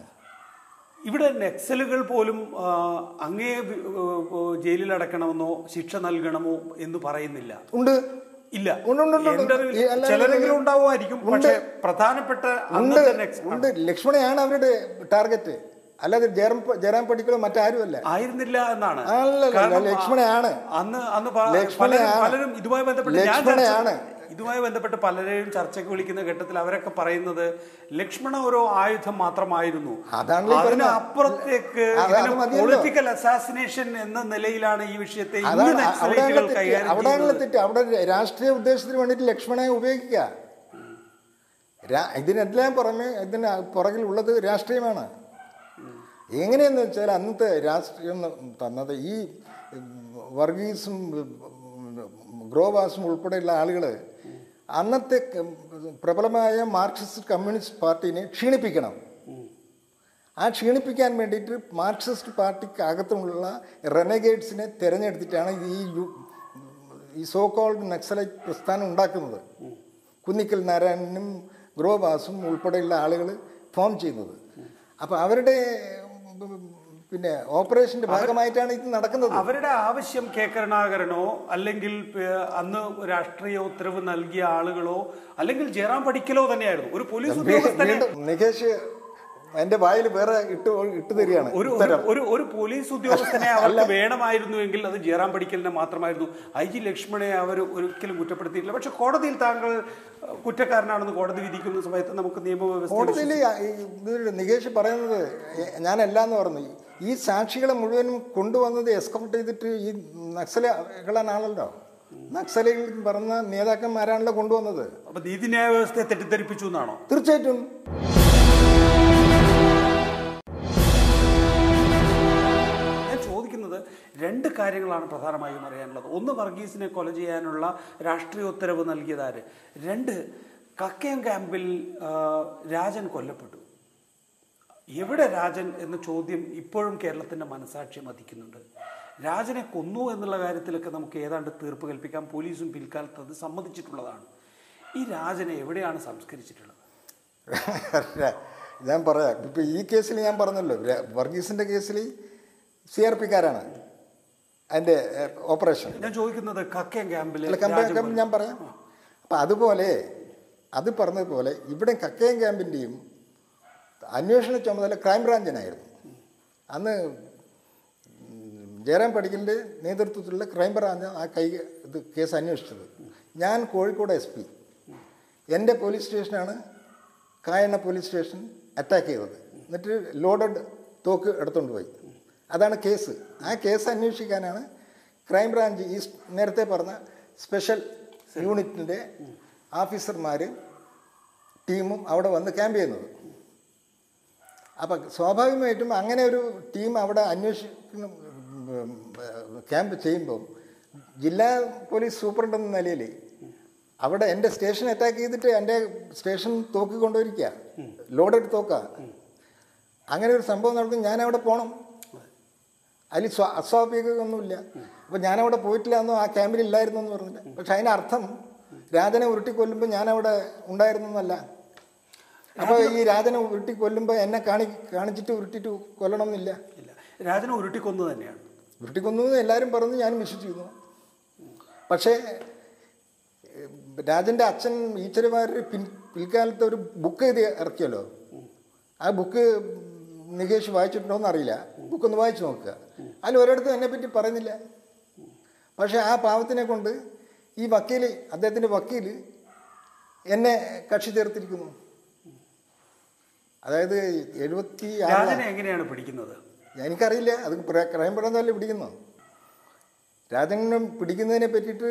ഇവിടെ നക്സലുകൾ പോലും അങ്ങേ ജയിലിൽ അടക്കണമെന്നോ ശിക്ഷ നൽകണമോ എന്ന് പറയുന്നില്ല. ഉണ്ട്, ഇല്ല, ചിലരെങ്കിലും ഉണ്ടാവുമായിരിക്കും. പക്ഷേ പ്രധാനപ്പെട്ട ഉണ്ട്. ലക്ഷ്മണയാണ് അവരുടെ ടാർഗറ്റ്, അല്ലാതെ ജയറാം പടിക്കലോ മറ്റാരുമല്ല ആയിരുന്നില്ല എന്നാണ്. ലക്ഷ്മണയാണ് അന്ന് അന്ന് പലരും ഇതുമായി ബന്ധപ്പെട്ട് ഇതുമായി ബന്ധപ്പെട്ട് പലരെയും ചർച്ചയ്ക്ക് വിളിക്കുന്ന ഘട്ടത്തിൽ അവരൊക്കെ പറയുന്നത് ലക്ഷ്മണ ഓരോ ആയുധം മാത്രമായിരുന്നു, അതിനപ്പുറത്തേക്ക് പൊളിറ്റിക്കൽ അസാസിനേഷൻ എന്ന നിലയിലാണ് ഈ വിഷയത്തെ അവിടെയാണല്ലോ തെറ്റ്. അവിടെ രാഷ്ട്രീയ ഉദ്ദേശത്തിന് വേണ്ടിയിട്ട് ലക്ഷ്മണനെ ഉപയോഗിക്കുക. ഇതിനെല്ലാം പുറമെ ഇതിന് പുറകിലുള്ളത് രാഷ്ട്രീയമാണ്. എങ്ങനെയെന്ന് വെച്ചാൽ അന്നത്തെ രാഷ്ട്രീയം തന്നത് ഈ വർഗീസും ഗ്രോവാസും ഉൾപ്പെടെയുള്ള ആളുകൾ അന്നത്തെ പ്രബലമായ മാർക്സിസ്റ്റ് കമ്മ്യൂണിസ്റ്റ് പാർട്ടിനെ ക്ഷീണിപ്പിക്കണം. ആ ക്ഷീണിപ്പിക്കാൻ വേണ്ടിയിട്ട് മാർക്സിസ്റ്റ് പാർട്ടിക്ക് അകത്തുമുള്ള റെനഗേഡ്സിനെ തിരഞ്ഞെടുത്തിട്ടാണ് ഈ ഈ സോ കോൾഡ് നക്സലൈറ്റ് പ്രസ്ഥാനം ഉണ്ടാക്കുന്നത്. കുന്നിക്കൽ നാരായണനും ഗ്രോവാസും ഉൾപ്പെടെയുള്ള ആളുകൾ ഫോം ചെയ്യുന്നത്. അപ്പോൾ അവരുടെ പിന്നെ ഓപ്പറേഷന്റെ ഭാഗമായിട്ടാണ് ഇത് നടക്കുന്നത്. അവരുടെ ആവശ്യം കെ കരുണാകരനോ അല്ലെങ്കിൽ അന്ന് രാഷ്ട്രീയ ഉത്തരവ് നൽകിയ ആളുകളോ അല്ലെങ്കിൽ ജയറാം പടിക്കലോ തന്നെയായിരുന്നു. ഒരു പോലീസ് ഉദ്യോഗസ്ഥനെ നികേഷ് എന്റെ വായിൽ വേറെ ഇട്ട് ഇട്ടു തരികയാണ്. ഒരു ഒരു പോലീസ് ഉദ്യോഗസ്ഥനെ അവർക്ക് വേണമായിരുന്നുവെങ്കിൽ അത് ജയറാം പടിക്കലിനെ മാത്രമായിരുന്നു. ഐ ജി ലക്ഷ്മണനെ അവർ ഒരിക്കലും കുറ്റപ്പെടുത്തിയിട്ടില്ല. പക്ഷെ കോടതിയിൽ താങ്കൾ കുറ്റക്കാരനാണെന്ന് കോടതി വിധിക്കുന്ന സമയത്ത് നമുക്ക് നിയമവ്യവസ്ഥ കോടതിയിൽ നികേഷ് പറയുന്നത് ഞാനല്ല എന്ന് പറഞ്ഞു. ഈ സാക്ഷികളെ മുഴുവനും കൊണ്ടുവന്നത് എസ്കോർട്ട് ചെയ്തിട്ട് ഈ നക്സലുകളാണല്ലോ. നക്സലുകൾ പറഞ്ഞ നേതാക്കന്മാരാണല്ലോ കൊണ്ടുവന്നത്. അപ്പൊ നീതിന്യായ വ്യവസ്ഥയെ തെറ്റിദ്ധരിപ്പിച്ചു എന്നാണോ? തീർച്ചയായിട്ടും. രണ്ട് കാര്യങ്ങളാണ് പ്രധാനമായും അറിയാനുള്ളത്. ഒന്ന്, വർഗീസിനെ കൊല ചെയ്യാനുള്ള രാഷ്ട്രീയ ഉത്തരവ് നൽകിയതാര്? രണ്ട്, കക്കയം ക്യാമ്പിൽ രാജൻ കൊല്ലപ്പെട്ടു. എവിടെ രാജൻ എന്ന ചോദ്യം ഇപ്പോഴും കേരളത്തിൻ്റെ മനസാക്ഷി മതിക്കുന്നുണ്ട്. രാജനെ കൊന്നു എന്നുള്ള കാര്യത്തിലൊക്കെ നമുക്ക് ഏതാണ്ട് തീർപ്പ് കൽപ്പിക്കാൻ പോലീസും പിൽക്കാലത്ത് അത് സമ്മതിച്ചിട്ടുള്ളതാണ്. ഈ രാജനെ എവിടെയാണ് സംസ്കരിച്ചിട്ടുള്ളത്? ഞാൻ പറയാം. ഇപ്പം ഈ കേസിൽ ഞാൻ പറഞ്ഞല്ലോ, വർഗീസിൻ്റെ കേസിൽ സി ആർ പിക്കാരാണ് അതിൻ്റെ ഓപ്പറേഷൻ. ഞാൻ ചോദിക്കുന്നത് കക്കയം ക്യാമ്പിൽ ഞാൻ പറയാം. അപ്പം അതുപോലെ അത് പറഞ്ഞതുപോലെ ഇവിടെ കക്കയം ക്യാമ്പിൻ്റെയും അന്വേഷണ ചുമതല ക്രൈംബ്രാഞ്ചിനായിരുന്നു. അന്ന് ജയറാം പടിക്കലിൻ്റെ നേതൃത്വത്തിലുള്ള ക്രൈംബ്രാഞ്ച് ആ കൈ ഇത് കേസ് അന്വേഷിച്ചത്. ഞാൻ കോഴിക്കോട് എസ് പി, എൻ്റെ പോലീസ് സ്റ്റേഷനാണ് കായണ്ണ പോലീസ് സ്റ്റേഷൻ അറ്റാക്ക് ചെയ്തത്. എന്നിട്ട് ലോഡഡ് തോക്ക് എടുത്തുകൊണ്ട് പോയി. അതാണ് കേസ്. ആ കേസ് അന്വേഷിക്കാനാണ് ക്രൈംബ്രാഞ്ച് ഈ നേരത്തെ പറഞ്ഞ സ്പെഷ്യൽ യൂണിറ്റിൻ്റെ ഓഫീസർമാർ ടീമും അവിടെ വന്ന് ക്യാമ്പ് ചെയ്യുന്നത്. അപ്പം സ്വാഭാവികമായിട്ടും അങ്ങനെ ഒരു ടീം അവിടെ അന്വേഷിക്കുന്ന ക്യാമ്പ് ചെയ്യുമ്പം ജില്ലാ പോലീസ് സൂപ്രണ്ട് എന്ന നിലയിൽ അവിടെ എൻ്റെ സ്റ്റേഷൻ അറ്റാക്ക് ചെയ്തിട്ട് എൻ്റെ സ്റ്റേഷൻ തോക്ക് കൊണ്ടുപോയിരിക്കുക, ലോഡഡ് തോക്ക. അങ്ങനെ ഒരു സംഭവം നടക്കും, ഞാൻ അവിടെ പോകണം. അതിൽ സ്വ അസ്വാഭാവികമൊന്നുമില്ല. അപ്പം ഞാനവിടെ പോയിട്ടില്ല എന്നോ ആ ക്യാമ്പിൽ ഇല്ലായിരുന്നു എന്ന് പറഞ്ഞില്ല. പക്ഷെ അതിനർത്ഥം രാജനെ ഉരുട്ടിക്കൊല്ലുമ്പോൾ ഞാനവിടെ ഉണ്ടായിരുന്നു എന്നല്ല. അപ്പോൾ ഈ രാജനെ ഉരുട്ടിക്കൊല്ലുമ്പോൾ എന്നെ കാണി കാണിച്ചിട്ട് ഉരുട്ടിട്ട് കൊല്ലണം എന്നില്ല. രാജനെ ഉരുട്ടിക്കൊന്നു തന്നെയാണ്. ഉരുട്ടിക്കൊന്നു എന്ന് എല്ലാവരും പറഞ്ഞു, ഞാനും വിശ്വസിക്കുന്നു. പക്ഷേ രാജൻ്റെ അച്ഛൻ ഈശ്വരമാർ പിൻ പിൽക്കാലത്ത് ഒരു ബുക്ക് എഴുതി ഇറക്കിയല്ലോ. ആ ബുക്ക് നികേഷ് വായിച്ചിട്ടുണ്ടോ എന്ന് അറിയില്ല. ബുക്കൊന്ന് വായിച്ചു നോക്കുക. അതിൽ ഒരിടത്തും എന്നെപ്പറ്റി പറയുന്നില്ല. പക്ഷേ ആ പാവത്തിനെ കൊണ്ട് ഈ വക്കീൽ, അദ്ദേഹത്തിൻ്റെ വക്കീൽ എന്നെ കക്ഷി ചേർത്തിരിക്കുന്നു. അതായത് എഴുപത്തി രാജനെ എങ്ങനെയാണ് പിടിക്കുന്നത് എനിക്കറിയില്ല. അത് ക്രൈം ബ്രാഞ്ചല്ലേ പിടിക്കുന്നു. രാജനെ പിടിക്കുന്നതിനെ പറ്റിയിട്ട്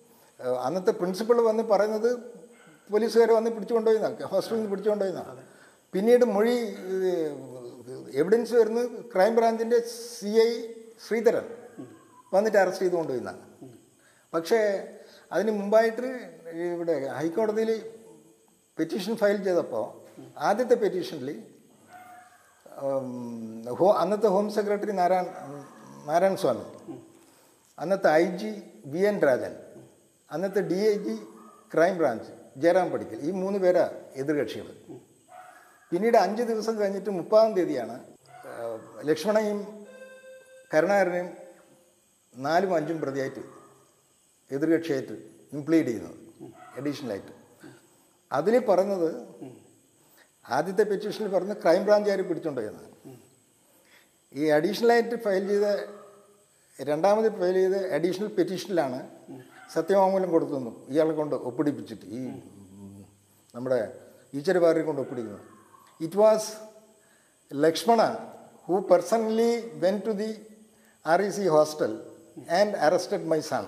അന്നത്തെ പ്രിൻസിപ്പൾ വന്ന് പറയുന്നത് പോലീസുകാർ വന്ന് പിടിച്ചു കൊണ്ടുപോയിന്നാണ്, ഹോസ്റ്റലിൽ നിന്ന് പിടിച്ചു കൊണ്ടുപോയിന്നാണ്. പിന്നീട് മൊഴി എവിഡൻസ് വരുന്നത് ക്രൈംബ്രാഞ്ചിൻ്റെ സി ഐ ശ്രീധരൻ വന്നിട്ട് അറസ്റ്റ് ചെയ്ത് കൊണ്ടുപോയിരുന്ന. പക്ഷേ അതിന് മുമ്പായിട്ട് ഇവിടെ ഹൈക്കോടതിയിൽ പെറ്റീഷൻ ഫയൽ ചെയ്തപ്പോൾ ആദ്യത്തെ പെറ്റീഷനിൽ ഹോ അന്നത്തെ ഹോം സെക്രട്ടറി നാരായൺ നാരായണ സ്വാമി, അന്നത്തെ I G V N Rajan, അന്നത്തെ D I G crime branch Jayaram Padikkal, ഈ മൂന്ന് പേരാ എതിർകക്ഷികൾ. പിന്നീട് അഞ്ച് ദിവസം കഴിഞ്ഞിട്ട് മുപ്പതാം തീയതിയാണ് ലക്ഷ്മണയും കരുണാകരനെയും നാലും അഞ്ചും പ്രതിയായിട്ട് എതിർകക്ഷിയായിട്ട് ഇംപ്ലീഡ് ചെയ്യുന്നത് അഡീഷണലായിട്ട്. അതിൽ പറഞ്ഞത് ആദ്യത്തെ പെറ്റീഷനിൽ പറഞ്ഞ് ക്രൈംബ്രാഞ്ചുകാർ പിടിച്ചുകൊണ്ടുപോയെന്ന്. ഈ അഡീഷണലായിട്ട് ഫയൽ ചെയ്ത രണ്ടാമത് ഫയൽ ചെയ്ത അഡീഷണൽ പെറ്റീഷനിലാണ് സത്യവാങ്മൂലം കൊടുത്തു ഇയാളെ കൊണ്ട് ഒപ്പിടിപ്പിച്ചിട്ട്, ഈ നമ്മുടെ ഈശ്വരവാര്യരെ കൊണ്ട് ഒപ്പിടിക്കുന്നത്. It was Lakshmana who personally went to the R E C hostel and arrested my son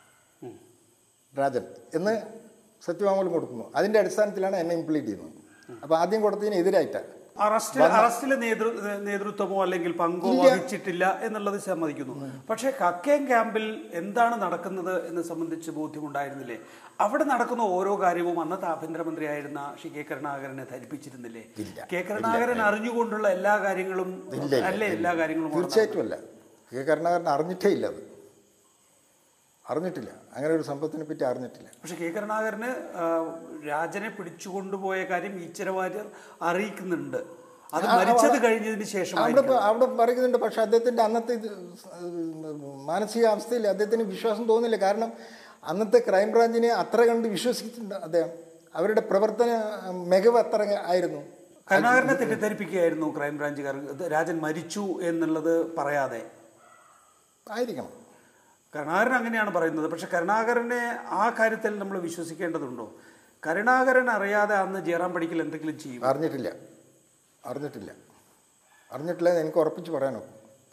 Rajan എന്ന് സത്യവാങ്മൂലം കൊടുക്കുന്നു. അതിൻ്റെ അടിസ്ഥാനത്തിലാണ് എന്നെ ഇംപ്ലീറ്റ് ചെയ്യുന്നത്. അപ്പോൾ ആദ്യം കൊടുത്തതിന് എതിരായിട്ടാണ്. അറസ്റ്റിൽ അറസ്റ്റിലെ നേതൃത്വമോ അല്ലെങ്കിൽ പങ്കോ വഹിച്ചിട്ടില്ല എന്നുള്ളത് സമ്മതിക്കുന്നു. പക്ഷേ കക്കയം ക്യാമ്പിൽ എന്താണ് നടക്കുന്നത് എന്ന് സംബന്ധിച്ച് ബോധ്യമുണ്ടായിരുന്നില്ലേ? അവിടെ നടക്കുന്ന ഓരോ കാര്യവും അന്നത്തെ ആഭ്യന്തരമന്ത്രിയായിരുന്ന ശ്രീ കെ കരുണാകരനെ ധരിപ്പിച്ചിരുന്നില്ലേ? കെ കരുണാകരൻ അറിഞ്ഞുകൊണ്ടുള്ള എല്ലാ കാര്യങ്ങളും അല്ലേ? എല്ലാ കാര്യങ്ങളും തീർച്ചയായിട്ടും അല്ല. കെ കരുണാകരൻ അറിഞ്ഞിട്ടേ ഇല്ല, അത് അറിഞ്ഞിട്ടില്ല, അങ്ങനെ ഒരു സംഭവത്തിനെ പറ്റി അറിഞ്ഞിട്ടില്ല. പക്ഷെ കെ കരുണാകരന് രാജനെ പിടിച്ചുകൊണ്ടുപോയ കാര്യം ഈശ്വരവാര്യർ അറിയിക്കുന്നുണ്ട്. അത് മരിച്ചത് കഴിഞ്ഞതിന് ശേഷം അവിടെ അവിടെ പറയുന്നുണ്ട്. പക്ഷെ അദ്ദേഹത്തിൻ്റെ അന്നത്തെ ഇത് മാനസികാവസ്ഥയിൽ അദ്ദേഹത്തിന് വിശ്വാസം തോന്നില്ല. കാരണം അന്നത്തെ ക്രൈംബ്രാഞ്ചിനെ അത്ര കണ്ട് വിശ്വസിച്ചിട്ടുണ്ട് അദ്ദേഹം. അവരുടെ പ്രവർത്തന മികവ് അത്ര ആയിരുന്നു. കരുണാകരനെ തെറ്റിദ്ധരിപ്പിക്കുകയായിരുന്നു ക്രൈംബ്രാഞ്ചുകാർ, രാജൻ മരിച്ചു എന്നുള്ളത് പറയാതെ ആയിരിക്കണം. കരുണാകരൻ അങ്ങനെയാണ് പറയുന്നത്. പക്ഷെ കരുണാകരനെ ആ കാര്യത്തിൽ നമ്മൾ വിശ്വസിക്കേണ്ടതുണ്ടോ? കരുണാകരൻ അറിയാതെ അന്ന് ജയറാം പടിക്കൽ എന്തെങ്കിലും ചെയ്യും? അറിഞ്ഞിട്ടില്ല അറിഞ്ഞിട്ടില്ല അറിഞ്ഞിട്ടില്ല എന്ന് എനിക്ക് ഉറപ്പിച്ച് പറയാനോ.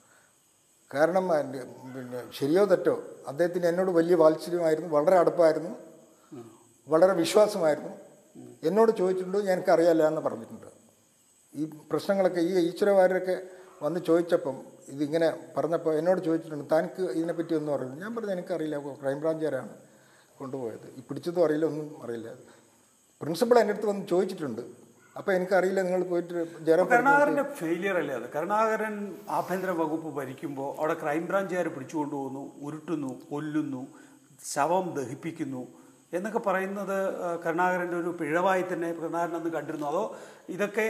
കാരണം പിന്നെ ശരിയോ തെറ്റോ അദ്ദേഹത്തിന് എന്നോട് വലിയ വാത്സല്യമായിരുന്നു, വളരെ അടുപ്പമായിരുന്നു, വളരെ വിശ്വാസമായിരുന്നു. എന്നോട് ചോദിച്ചിട്ടുണ്ടോ എനിക്കറിയാല്ല എന്ന് പറഞ്ഞിട്ടുണ്ട്. ഈ പ്രശ്നങ്ങളൊക്കെ ഈ ഈശ്വരവാര്യരൊക്കെ വന്ന് ചോദിച്ചപ്പം ഇതിങ്ങനെ പറഞ്ഞപ്പോൾ എന്നോട് ചോദിച്ചിട്ടുണ്ട്, തനിക്ക് ഇതിനെപ്പറ്റി ഒന്നും അറിയില്ല. ഞാൻ പറഞ്ഞു എനിക്കറിയില്ല, ക്രൈംബ്രാഞ്ചുകാരാണ് കൊണ്ടുപോയത്, ഈ പിടിച്ചതും അറിയില്ല, ഒന്നും അറിയില്ല. പ്രിൻസിപ്പൾ എൻ്റെ അടുത്ത് വന്ന് ചോദിച്ചിട്ടുണ്ട്, അപ്പോൾ എനിക്കറിയില്ല, നിങ്ങൾ പോയിട്ട് ജയറാം. കരുണാകരൻ്റെ ഫെയിലിയർ അല്ലേ അത്? കരുണാകരൻ ആഭ്യന്തര വകുപ്പ് ഭരിക്കുമ്പോൾ അവിടെ ക്രൈംബ്രാഞ്ചുകാർ പിടിച്ചുകൊണ്ടുപോകുന്നു, ഉരുട്ടുന്നു, കൊല്ലുന്നു, ശവം ദഹിപ്പിക്കുന്നു എന്നൊക്കെ പറയുന്നത് കരുണാകരൻ്റെ ഒരു പിഴവായി തന്നെ കരുണാകരൻ അന്ന് കണ്ടിരുന്നു? അതോ ഇതൊക്കെ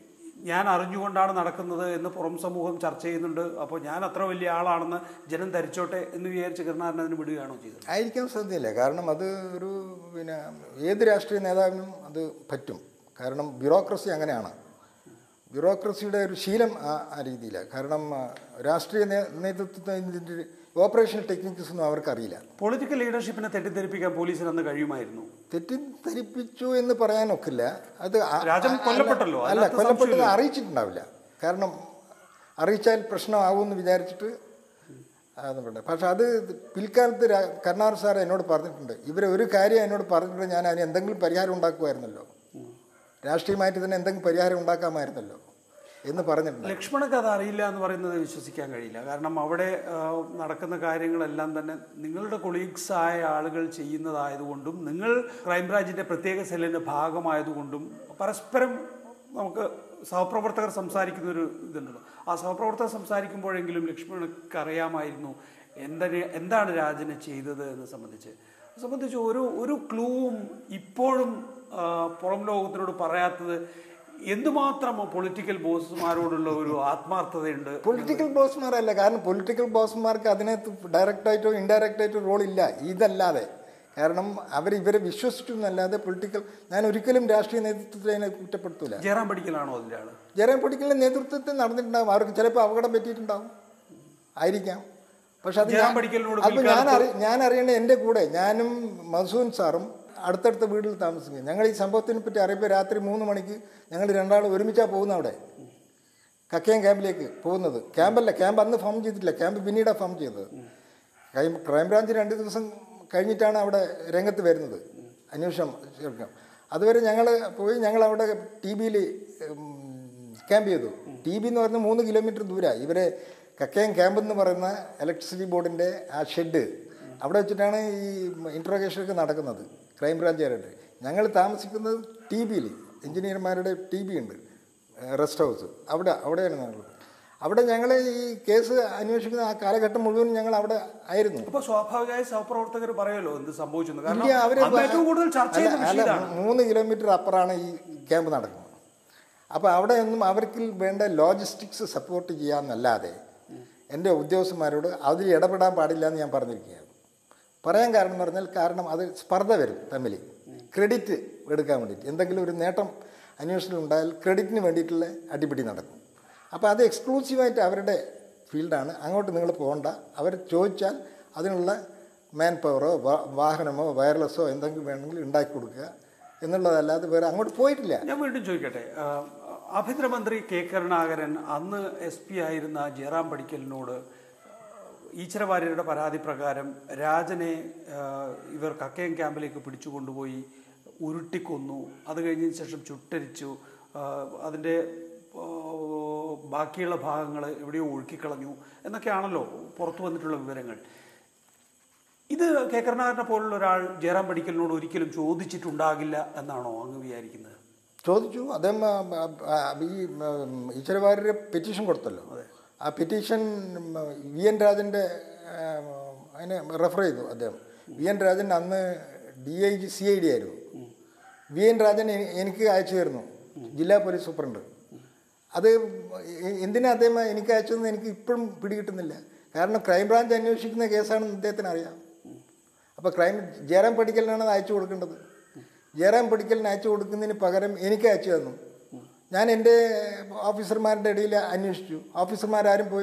ഞാൻ അറിഞ്ഞുകൊണ്ടാണ് നടക്കുന്നത് എന്ന് പുറം സമൂഹം ചർച്ച ചെയ്യുന്നുണ്ട്, അപ്പോൾ ഞാൻ അത്ര വലിയ ആളാണെന്ന് ജനം ധരിച്ചോട്ടെ എന്ന് വിചാരിച്ച് കരുണാകരൻ അതിന് വിടുകയാണോ ചെയ്തത്? ആയിരിക്കാൻ സാധ്യതയില്ല. കാരണം അത് ഒരു പിന്നെ ഏത് രാഷ്ട്രീയ നേതാവിനും അത് പറ്റും. കാരണം ബ്യൂറോക്രസി അങ്ങനെയാണ്. ബ്യൂറോക്രസിയുടെ ഒരു ശീലം ആ ആ രീതിയിലാണ്. കാരണം രാഷ്ട്രീയ നേതൃത്വത്തിൻ്റെ ഓപ്പറേഷണൽ ടെക്നിക്സ് ഒന്നും അവർക്കറിയില്ല. പൊളിറ്റിക്കൽ ലീഡർഷിപ്പിനെ തെറ്റിദ്ധരിപ്പിക്കാൻ പോലീസിന് അന്ന് കഴിയുമായിരുന്നു. തെറ്റിദ്ധരിപ്പിച്ചു എന്ന് പറയാനൊക്കില്ല. അത് രാജൻ കൊല്ലപ്പെട്ടല്ലോ. അല്ല, കൊല്ലപ്പെട്ടത് അറിയിച്ചിട്ടുണ്ടാവില്ല. കാരണം അറിയിച്ചാൽ പ്രശ്നമാകുമെന്ന് വിചാരിച്ചിട്ട് അതുകൊണ്ട്. പക്ഷെ അത് പിൽക്കാലത്ത് കരുണാകരൻ സാർ എന്നോട് പറഞ്ഞിട്ടുണ്ട്, ഇവരെ ഒരു കാര്യം എന്നോട് പറഞ്ഞിട്ടുണ്ട്, ഞാൻ അതിന് എന്തെങ്കിലും പരിഹാരം ഉണ്ടാക്കുമായിരുന്നല്ലോ, രാഷ്ട്രീയമായിട്ട് തന്നെ എന്തെങ്കിലും പരിഹാരം ഉണ്ടാക്കാമായിരുന്നല്ലോ എന്ന് പറഞ്ഞിട്ടുണ്ട്. ലക്ഷ്മണക്ക് അത് അറിയില്ല എന്ന് പറയുന്നത് വിശ്വസിക്കാൻ കഴിയില്ല. കാരണം അവിടെ നടക്കുന്ന കാര്യങ്ങളെല്ലാം തന്നെ നിങ്ങളുടെ കൊളീഗ്സായ ആളുകൾ ചെയ്യുന്നതായതുകൊണ്ടും നിങ്ങൾ ക്രൈംബ്രാഞ്ചിൻ്റെ പ്രത്യേക സെല്ലിൻ്റെ ഭാഗമായതുകൊണ്ടും പരസ്പരം നമുക്ക് സഹപ്രവർത്തകർ സംസാരിക്കുന്നൊരു ഇതുണ്ടല്ലോ. ആ സഹപ്രവർത്തകർ സംസാരിക്കുമ്പോഴെങ്കിലും ലക്ഷ്മണക്ക് അറിയാമായിരുന്നു എന്താണ് എന്താണ് രാജനെ ചെയ്തത് എന്ന് സംബന്ധിച്ച് സംബന്ധിച്ച് ഒരു ഒരു ക്ലൂവും ഇപ്പോഴും പുറം ലോകത്തിനോട് പറയാത്തത് എന്തുമാത്രം പൊളിറ്റിക്കൽ ബോസ്മാരോടുള്ള ഒരു ആത്മാർത്ഥതയുണ്ട്. പൊളിറ്റിക്കൽ ബോസ്മാരല്ല, കാരണം പൊളിറ്റിക്കൽ ബോസ്മാർക്ക് അതിനകത്ത് ഡയറക്റ്റായിട്ടോ ഇൻഡയറക്റ്റായിട്ടോ റോളില്ല ഇതല്ലാതെ. കാരണം അവർ ഇവരെ വിശ്വസിച്ചു എന്നല്ലാതെ പൊളിറ്റിക്കൽ, ഞാൻ ഒരിക്കലും രാഷ്ട്രീയ നേതൃത്വത്തെ അതിനെ കുറ്റപ്പെടുത്തൂല. ജയറാം പടിക്കലാണോ അതിൻ്റെ ആള്? ജയറാം പടിക്കലിൻ്റെ നേതൃത്വത്തിൽ നടന്നിട്ടുണ്ടാകും. അവർക്ക് ചിലപ്പോൾ അപകടം പറ്റിയിട്ടുണ്ടാകും, ആയിരിക്കാം. പക്ഷെ അത് അപ്പോൾ ഞാൻ അറി ഞാൻ അറിയേണ്ട എൻ്റെ കൂടെ ഞാനും മസൂൻ സാറും അടുത്തടുത്ത വീട്ടിൽ താമസിക്കുക. ഞങ്ങൾ ഈ സംഭവത്തിനെ പറ്റി അറിയുമ്പോൾ രാത്രി മൂന്ന് മണിക്ക് ഞങ്ങൾ രണ്ടാളും ഒരുമിച്ചാണ് പോകുന്നത്. അവിടെ കക്കയം ക്യാമ്പിലേക്ക് പോകുന്നത്. ക്യാമ്പല്ല, ക്യാമ്പ് അന്ന് ഫോം ചെയ്തിട്ടില്ല, ക്യാമ്പ് പിന്നീടാണ് ഫോം ചെയ്തത്. ക്രൈം ക്രൈംബ്രാഞ്ച് രണ്ട് ദിവസം കഴിഞ്ഞിട്ടാണ് അവിടെ രംഗത്ത് വരുന്നത്, അന്വേഷണം ചേർക്കാം. അതുവരെ ഞങ്ങൾ പോയി ഞങ്ങളവിടെ ടി വിയിൽ ക്യാമ്പ് ചെയ്തു. ടി ബി എന്ന് പറയുന്നത് മൂന്ന് കിലോമീറ്റർ ദൂരമാണ്. ഇവരെ കക്കയം ക്യാമ്പ് എന്ന് പറയുന്ന ഇലക്ട്രിസിറ്റി ബോർഡിൻ്റെ ആ ഷെഡ് അവിടെ വെച്ചിട്ടാണ് ഈ ഇൻട്രോഗേഷനൊക്കെ നടക്കുന്നത് ക്രൈംബ്രാഞ്ചുകാരുടെ. ഞങ്ങൾ താമസിക്കുന്നത് ടി ബിയിൽ, എഞ്ചിനീയർമാരുടെ ടി ബി ഉണ്ട്, റെസ്റ്റ് ഹൗസ്, അവിടെ അവിടെയാണ് ഞങ്ങൾ. അവിടെ ഞങ്ങൾ ഈ കേസ് അന്വേഷിക്കുന്ന ആ കാലഘട്ടം മുഴുവൻ ഞങ്ങൾ അവിടെ ആയിരുന്നു. അപ്പോൾ സ്വാഭാവികമായി സഹപ്രവർത്തകർ പറയുമല്ലോ എന്ത് സംഭവിച്ചു. ഇല്ല, അവർ അല്ല, മൂന്ന് കിലോമീറ്റർ അപ്പുറമാണ് ഈ ക്യാമ്പ് നടക്കുന്നത്. അപ്പോൾ അവിടെ ഒന്നും അവർക്ക് വേണ്ട ലോജിസ്റ്റിക്സ് സപ്പോർട്ട് ചെയ്യാമെന്നല്ലാതെ എൻ്റെ ഉദ്യോഗസ്ഥന്മാരോട് അതിൽ ഇടപെടാൻ പാടില്ല എന്ന് ഞാൻ പറഞ്ഞിരിക്കുകയാണ്. പറയാൻ കാരണം എന്ന് പറഞ്ഞാൽ കാരണം അത് സ്പർദ്ധ വരും തമ്മിൽ, ക്രെഡിറ്റ് എടുക്കാൻ വേണ്ടിയിട്ട്. എന്തെങ്കിലും ഒരു നേട്ടം അന്വേഷണം ഉണ്ടായാൽ ക്രെഡിറ്റിന് വേണ്ടിയിട്ടുള്ള അടിപിടി നടക്കും. അപ്പോൾ അത് എക്സ്ക്ലൂസീവായിട്ട് അവരുടെ ഫീൽഡാണ്. അങ്ങോട്ട് നിങ്ങൾ പോകണ്ട. അവർ ചോദിച്ചാൽ അതിനുള്ള മാൻ പവറോ വാഹനമോ വയർലെസ്സോ എന്തെങ്കിലും വേണമെങ്കിൽ ഉണ്ടാക്കി കൊടുക്കുക എന്നുള്ളതല്ലാതെ വേറെ അങ്ങോട്ട് പോയിട്ടില്ല. ഞാൻ വീണ്ടും ചോദിക്കട്ടെ, ആഭ്യന്തരമന്ത്രി കെ കരുണാകരൻ അന്ന് എസ് പി ആയിരുന്ന ജയറാം പടിക്കലിനോട് ഈശ്വരവാര്യരുടെ പരാതി പ്രകാരം രാജനെ ഇവർ കക്കയം ക്യാമ്പിലേക്ക് പിടിച്ചു കൊണ്ടുപോയി ഉരുട്ടിക്കൊന്നു, അത് കഴിഞ്ഞതിന് ശേഷം ചുട്ടരിച്ചു, അതിൻ്റെ ബാക്കിയുള്ള ഭാഗങ്ങൾ എവിടെയോ ഒഴുക്കിക്കളഞ്ഞു എന്നൊക്കെയാണല്ലോ പുറത്തു വന്നിട്ടുള്ള വിവരങ്ങൾ. ഇത് കെ കരുണാകരനെ പോലുള്ള ഒരാൾ ജയറാം പടിക്കലിനോട് ഒരിക്കലും ചോദിച്ചിട്ടുണ്ടാകില്ല എന്നാണോ അങ്ങ് വിചാരിക്കുന്നത്? ചോദിച്ചു. അദ്ദേഹം ഈ ഈശ്വരവാര്യരെ പെറ്റീഷൻ കൊടുത്തല്ലോ. ആ പെറ്റീഷൻ വി എൻ രാജൻ്റെ അതിനെ റെഫർ ചെയ്തു അദ്ദേഹം. വി എൻ രാജൻ അന്ന് D I G C I D ആയിരുന്നു. വി എൻ രാജൻ എനിക്ക് അയച്ചു തരുന്നു, ജില്ലാ പോലീസ് സൂപ്രണ്ട്. അത് എന്തിനാ അദ്ദേഹം എനിക്ക് അയച്ചതെന്ന് എനിക്ക് ഇപ്പോഴും പിടികിട്ടുന്നില്ല. കാരണം ക്രൈംബ്രാഞ്ച് അന്വേഷിക്കുന്ന കേസാണെന്ന് അദ്ദേഹത്തിന് അറിയാം. അപ്പോൾ ക്രൈം ജയറാം പടിക്കലിനാണ് അത് അയച്ചു കൊടുക്കേണ്ടത്. ജയറാം പടിക്കലിന് അയച്ചു കൊടുക്കുന്നതിന് പകരം എനിക്ക് അയച്ചു തന്നു. ഞാൻ എൻ്റെ ഓഫീസർമാരുടെ ഇടയിൽ അന്വേഷിച്ചു. ഓഫീസർമാരാരും പോയി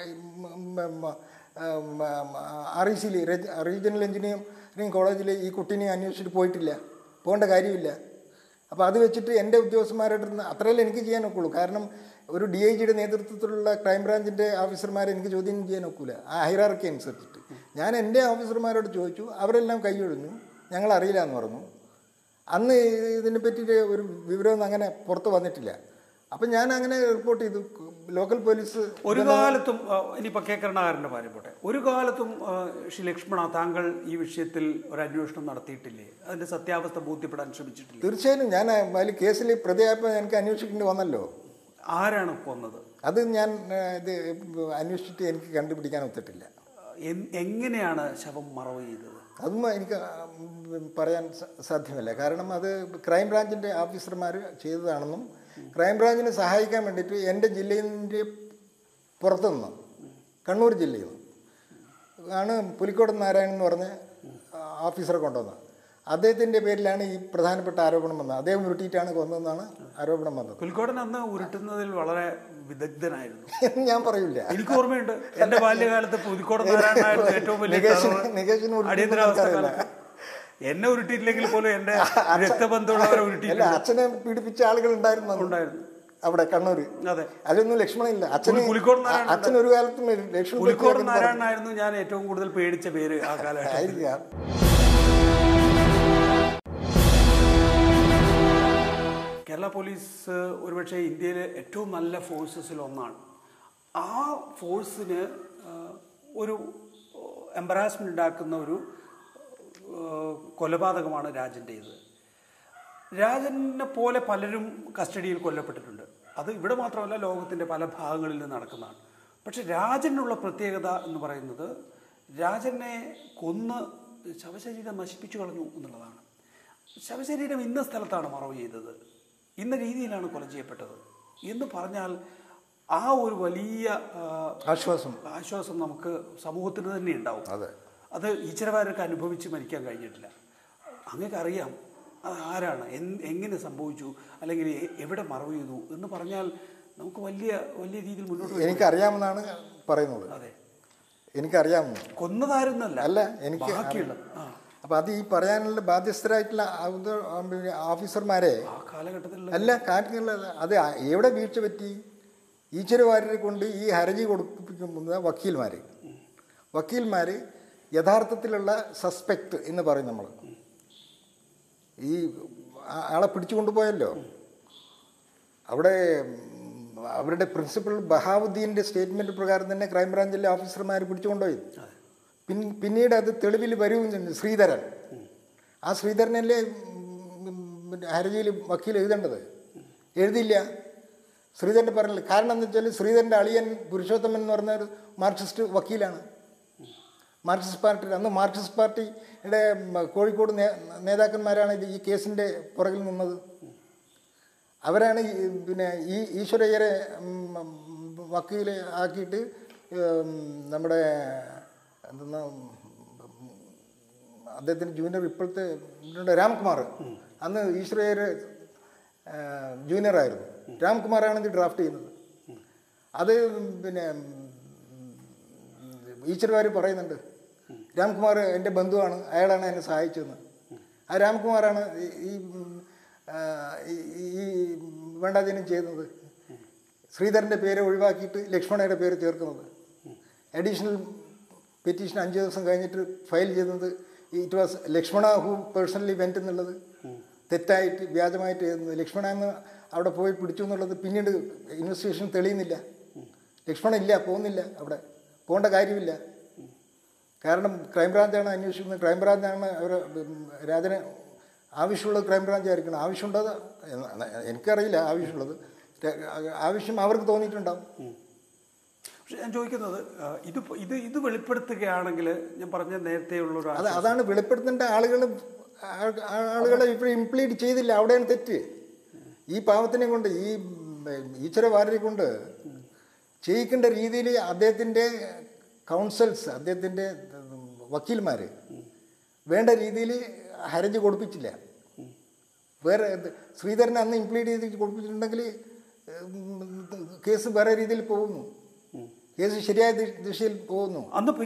ആർ ഇ സിയിൽ റീജിയണൽ എഞ്ചിനീയറിംഗ് കോളേജിൽ ഈ കുട്ടീനെ അന്വേഷിച്ചിട്ട് പോയിട്ടില്ല, പോകേണ്ട കാര്യമില്ല. അപ്പോൾ അത് വെച്ചിട്ട് എൻ്റെ ഉദ്യോഗസ്ഥന്മാരുടെ നിന്ന് അത്രയല്ലേ എനിക്ക് ചെയ്യാൻ ഒക്കുള്ളൂ. കാരണം ഒരു ഡി ഐ ജിയുടെ നേതൃത്വത്തിലുള്ള ക്രൈംബ്രാഞ്ചിൻ്റെ ഓഫീസർമാരെ എനിക്ക് ചോദ്യം ചെയ്യാൻ ഒക്കില്ല ആ ഹൈറാർക്കി അനുസരിച്ചിട്ട്. ഞാൻ എൻ്റെ ഓഫീസർമാരോട് ചോദിച്ചു, അവരെല്ലാം കൈയൊഴിഞ്ഞു, ഞങ്ങൾ അറിയില്ല എന്ന് പറഞ്ഞു. അന്ന് ഇതിനെ പറ്റിയിട്ട് ഒരു വിവരമൊന്നും അങ്ങനെ പുറത്ത് വന്നിട്ടില്ല. അപ്പം ഞാൻ അങ്ങനെ റിപ്പോർട്ട് ചെയ്തു. ലോക്കൽ പോലീസ് ഒരു കാലത്തും, ഇനിയിപ്പോൾ കെ കരുണാകരൻ്റെ കാര്യം പോട്ടെ, ഒരു കാലത്തും ശ്രീ ലക്ഷ്മണ താങ്കൾ ഈ വിഷയത്തിൽ ഒരു അന്വേഷണം നടത്തിയിട്ടില്ലേ? അതിൻ്റെ സത്യാവസ്ഥ ബോധ്യപ്പെടാൻ ശ്രമിച്ചിട്ടില്ല? തീർച്ചയായും ഞാൻ അതിൽ കേസിൽ പ്രതിയായപ്പോൾ എനിക്ക് അന്വേഷിക്കേണ്ടി വന്നല്ലോ. ആരാണ് കൊന്നത്? അത് ഞാൻ ഇത് അന്വേഷിച്ചിട്ട് എനിക്ക് കണ്ടുപിടിക്കാൻ ഒത്തിട്ടില്ല. എങ്ങനെയാണ് ശവം മറവ് ചെയ്തത്? അതൊന്നും എനിക്ക് പറയാൻ സാധ്യമല്ല. കാരണം അത് ക്രൈംബ്രാഞ്ചിൻ്റെ ഓഫീസർമാർ ചെയ്തതാണെന്നും ക്രൈംബ്രാഞ്ചിനെ സഹായിക്കാൻ വേണ്ടിയിട്ട് എൻ്റെ ജില്ലയിൻ്റെ പുറത്തുനിന്ന്, കണ്ണൂർ ജില്ലയിൽ നിന്ന് ആണ് പുലിക്കോട് നാരായണൻ എന്ന് പറഞ്ഞ ഓഫീസറെ കൊണ്ടുവന്നത്. അദ്ദേഹത്തിൻ്റെ പേരിലാണ് ഈ പ്രധാനപ്പെട്ട ആരോപണം വന്നത്. അദ്ദേഹം ഉരുട്ടിയിട്ടാണ് കൊന്നതെന്നാണ് ആരോപണം വന്നത്. പുലിക്കോടൻ അന്ന് ഉരുട്ടുന്നതിൽ വളരെ വിദഗ്ധനായിരുന്നു എന്ന് ഞാൻ പറയില്ല. എനിക്ക് ഓർമ്മയുണ്ട്, എൻ്റെ ബാല്യകാലത്ത് പുലിക്കോടൻ നാരായണനായിരുന്നു ഏറ്റവും വലിയ അടിയന്തരാവസ്ഥ. എന്നെ ഉരുട്ടിയില്ലെങ്കിൽ പോലും എൻ്റെ രക്തബന്ധമുള്ളവരെ ഉരുട്ടിയില്ല. അച്ഛനെ പീഡിപ്പിച്ച ആളുകൾ ഉണ്ടായിരുന്നു ഉണ്ടായിരുന്നു അവിടെ കണ്ണൂര്. അതെ, അതൊന്നും ലക്ഷ്മണില്ല. അച്ഛൻ പുലിക്കോട് നാരായണൻ, അച്ഛൻ ഒരു കാലത്തും ലക്ഷ്മൺ പുലിക്കോട് നാരായണനായിരുന്നു ഞാൻ ഏറ്റവും കൂടുതൽ പേടിച്ച പേര് ആ കാലഘട്ടം. കേരള പോലീസ് ഒരുപക്ഷെ ഇന്ത്യയിലെ ഏറ്റവും നല്ല ഫോഴ്സസിൽ ഒന്നാണ്. ആ ഫോഴ്സിന് ഒരു എംബറാസ്മെൻ്റ് ഉണ്ടാക്കുന്ന ഒരു കൊലപാതകമാണ് രാജൻ്റേത്. രാജനെ പോലെ പലരും കസ്റ്റഡിയിൽ കൊല്ലപ്പെട്ടിട്ടുണ്ട്. അത് ഇവിടെ മാത്രമല്ല, ലോകത്തിൻ്റെ പല ഭാഗങ്ങളിൽ നിന്ന് നടക്കുന്നതാണ്. പക്ഷെ രാജനുള്ള പ്രത്യേകത എന്ന് പറയുന്നത് രാജനെ കൊന്ന് ശവശരീരം നശിപ്പിച്ചു കളഞ്ഞു എന്നുള്ളതാണ്. ശവശരീരം ഇന്ന സ്ഥലത്താണ് മറവ് ചെയ്തത്, ഇന്ന രീതിയിലാണ് കൊല ചെയ്യപ്പെട്ടത് എന്ന് പറഞ്ഞാൽ ആ ഒരു വലിയ ആശ്വാസം ആശ്വാസം നമുക്ക് സമൂഹത്തിന് തന്നെ ഉണ്ടാവും. അതെ, അത് ഈശ്വരവാര്യർക്ക് അനുഭവിച്ച് മരിക്കാൻ കഴിഞ്ഞിട്ടില്ല. അങ്ങേക്ക് അറിയാം അത് ആരാണ്, എങ്ങനെ സംഭവിച്ചു, അല്ലെങ്കിൽ എവിടെ മറവ് ചെയ്തു എന്ന് പറഞ്ഞാൽ നമുക്ക് വലിയ വലിയ രീതിയിൽ മുന്നോട്ട്. എനിക്കറിയാമെന്നാണ് പറയുന്നത്. അതെ, എനിക്കറിയാമെന്ന്. കൊന്നതായിരുന്നല്ല, അല്ല, എനിക്ക് ബാക്കിയുള്ള. അപ്പം അത് ഈ പറയാനുള്ള ബാധ്യസ്ഥരായിട്ടുള്ള ഓഫീസർമാരെ ആ കാലഘട്ടത്തിൽ അല്ല കാര്യങ്ങളിൽ അത് എവിടെ വീഴ്ച പറ്റി? ഈശ്വരവാര്യരെ കൊണ്ട് ഈ ഹർജി കൊടുപ്പിക്കുന്ന വക്കീൽമാർ വക്കീൽമാർ യഥാർത്ഥത്തിലുള്ള സസ്പെക്റ്റ് എന്ന് പറയും നമ്മൾ. ഈ ആളെ പിടിച്ചു കൊണ്ടുപോയല്ലോ, അവിടെ അവരുടെ പ്രിൻസിപ്പൽ ബഹാവുദ്ദീൻ്റെ സ്റ്റേറ്റ്മെൻറ്റ് പ്രകാരം തന്നെ ക്രൈംബ്രാഞ്ചിലെ ഓഫീസർമാർ പിടിച്ചുകൊണ്ടുപോയി. പിൻ പിന്നീട് അത് തെളിവിൽ വരുമെന്നുണ്ട്. ശ്രീധരൻ, ആ ശ്രീധരനല്ലേ ഹർജിയിൽ വക്കീൽ എഴുതേണ്ടത്, എഴുതിയില്ല. ശ്രീധരൻ്റെ പറഞ്ഞില്ല. കാരണം എന്താ വെച്ചാൽ ശ്രീധരൻ്റെ അളിയൻ പുരുഷോത്തമൻ എന്ന് പറഞ്ഞ ഒരു മാർക്സിസ്റ്റ് വക്കീലാണ്. മാർക്സിസ്റ്റ് പാർട്ടി, അന്ന് മാർക്സിസ്റ്റ് പാർട്ടിയുടെ കോഴിക്കോട് നേ നേതാക്കന്മാരാണ് ഇത് ഈ കേസിൻ്റെ പുറകിൽ നിന്നത്. അവരാണ് പിന്നെ ഈ ഈശ്വരയ്യരെ വക്കീൽ ആക്കിയിട്ട് നമ്മുടെ എന്തെന്നാ അദ്ദേഹത്തിൻ്റെ ജൂനിയർ ഇപ്പോഴത്തെ രാംകുമാർ, അന്ന് ഈശ്വരയ്യർ ജൂനിയറായിരുന്നു. രാംകുമാറാണ് ഇത് ഡ്രാഫ്റ്റ് ചെയ്യുന്നത്. അത് പിന്നെ ഈശ്വരവാർ പറയുന്നുണ്ട്, രാംകുമാർ എൻ്റെ ബന്ധുവാണ്, അയാളാണ് എന്നെ സഹായിച്ചതെന്ന്. ആ രാംകുമാറാണ് ഈ ഈ വേണ്ടാതീനം ചെയ്യുന്നത്. ശ്രീധരൻ്റെ പേര് ഒഴിവാക്കിയിട്ട് ലക്ഷ്മണയുടെ പേര് ചേർക്കുന്നത്. അഡീഷണൽ പെറ്റീഷൻ അഞ്ച് ദിവസം കഴിഞ്ഞിട്ട് ഫയൽ ചെയ്യുന്നത് it was Lakshmana who personally went എന്നുള്ളത് തെറ്റായിട്ട് വ്യാജമായിട്ട് എഴുതുന്നത്. ലക്ഷ്മണ എന്ന് അവിടെ പോയി പിടിച്ചു എന്നുള്ളത് പിന്നീട് ഇൻവെസ്റ്റിഗേഷൻ തെളിയുന്നില്ല. ലക്ഷ്മണ ഇല്ല, പോകുന്നില്ല, അവിടെ പോകേണ്ട കാര്യമില്ല. കാരണം ക്രൈംബ്രാഞ്ചാണ് അന്വേഷിക്കുന്നത്. ക്രൈംബ്രാഞ്ചാണ് അവർ രാജനെ ആവശ്യമുള്ളത് ക്രൈംബ്രാഞ്ച് ആയിരിക്കണം. ആവശ്യമുണ്ടത് എനിക്കറിയില്ല, ആവശ്യമുള്ളത് ആവശ്യം അവർക്ക് തോന്നിയിട്ടുണ്ടാവും. പക്ഷെ ഞാൻ ചോദിക്കുന്നത് ഇത് ഇത് ഇത് വെളിപ്പെടുത്തുകയാണെങ്കിൽ ഞാൻ പറഞ്ഞ നേരത്തെയുള്ളൊരു അത് അതാണ് വെളിപ്പെടുത്തേണ്ട. ആളുകൾ ആളുകളെ ഇപ്പോൾ ഇംപ്ലീഡ് ചെയ്തില്ല, അവിടെയാണ് തെറ്റ്. ഈ പാവത്തിനെ കൊണ്ട്, ഈ ഈശ്വരവാര്യരെ കൊണ്ട് ചെയ്യിക്കേണ്ട രീതിയിൽ അദ്ദേഹത്തിൻ്റെ കൗൺസിൽസ്, അദ്ദേഹത്തിൻ്റെ വക്കീൽമാർ വേണ്ട രീതിയിൽ ഹർജി കൊടുപ്പിച്ചില്ല. വേറെ ശ്രീധരനെ അന്ന് ഇംപ്ലീഡ് ചെയ്ത് കൊടുപ്പിച്ചിട്ടുണ്ടെങ്കിൽ കേസ് വേറെ രീതിയിൽ പോകുന്നു, കേസ് ശരിയായ ദിശയിൽ പോകുന്നു.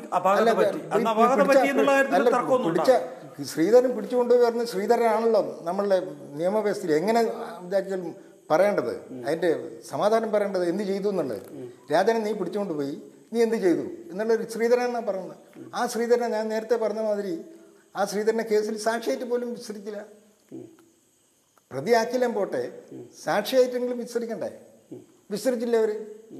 പിടിച്ച ശ്രീധരൻ പിടിച്ചുകൊണ്ടുപോയി പറഞ്ഞ് ശ്രീധരനാണല്ലോ നമ്മളുടെ നിയമവ്യവസ്ഥയിൽ എങ്ങനെ ഇതാക്കിയാലും പറയേണ്ടത്, അതിൻ്റെ സമാധാനം പറയേണ്ടത് എന്ത് ചെയ്തു എന്നുള്ളത്. രാജനെ നീ പിടിച്ചുകൊണ്ടുപോയി, നീ എന്ത് ചെയ്തു എന്നുള്ളൊരു ശ്രീധരനാണ് പറയുന്നത്. ആ ശ്രീധരനെ ഞാൻ നേരത്തെ പറഞ്ഞ മാതിരി ആ ശ്രീധരനെ കേസിൽ സാക്ഷിയായിട്ട് പോലും വിസ്തരിക്കില്ല. പ്രതിയാക്കില്ല പോട്ടെ, സാക്ഷിയായിട്ടെങ്കിലും വിസ്തരിക്കണ്ടേ, വിസ്തരിച്ചില്ല അവർ.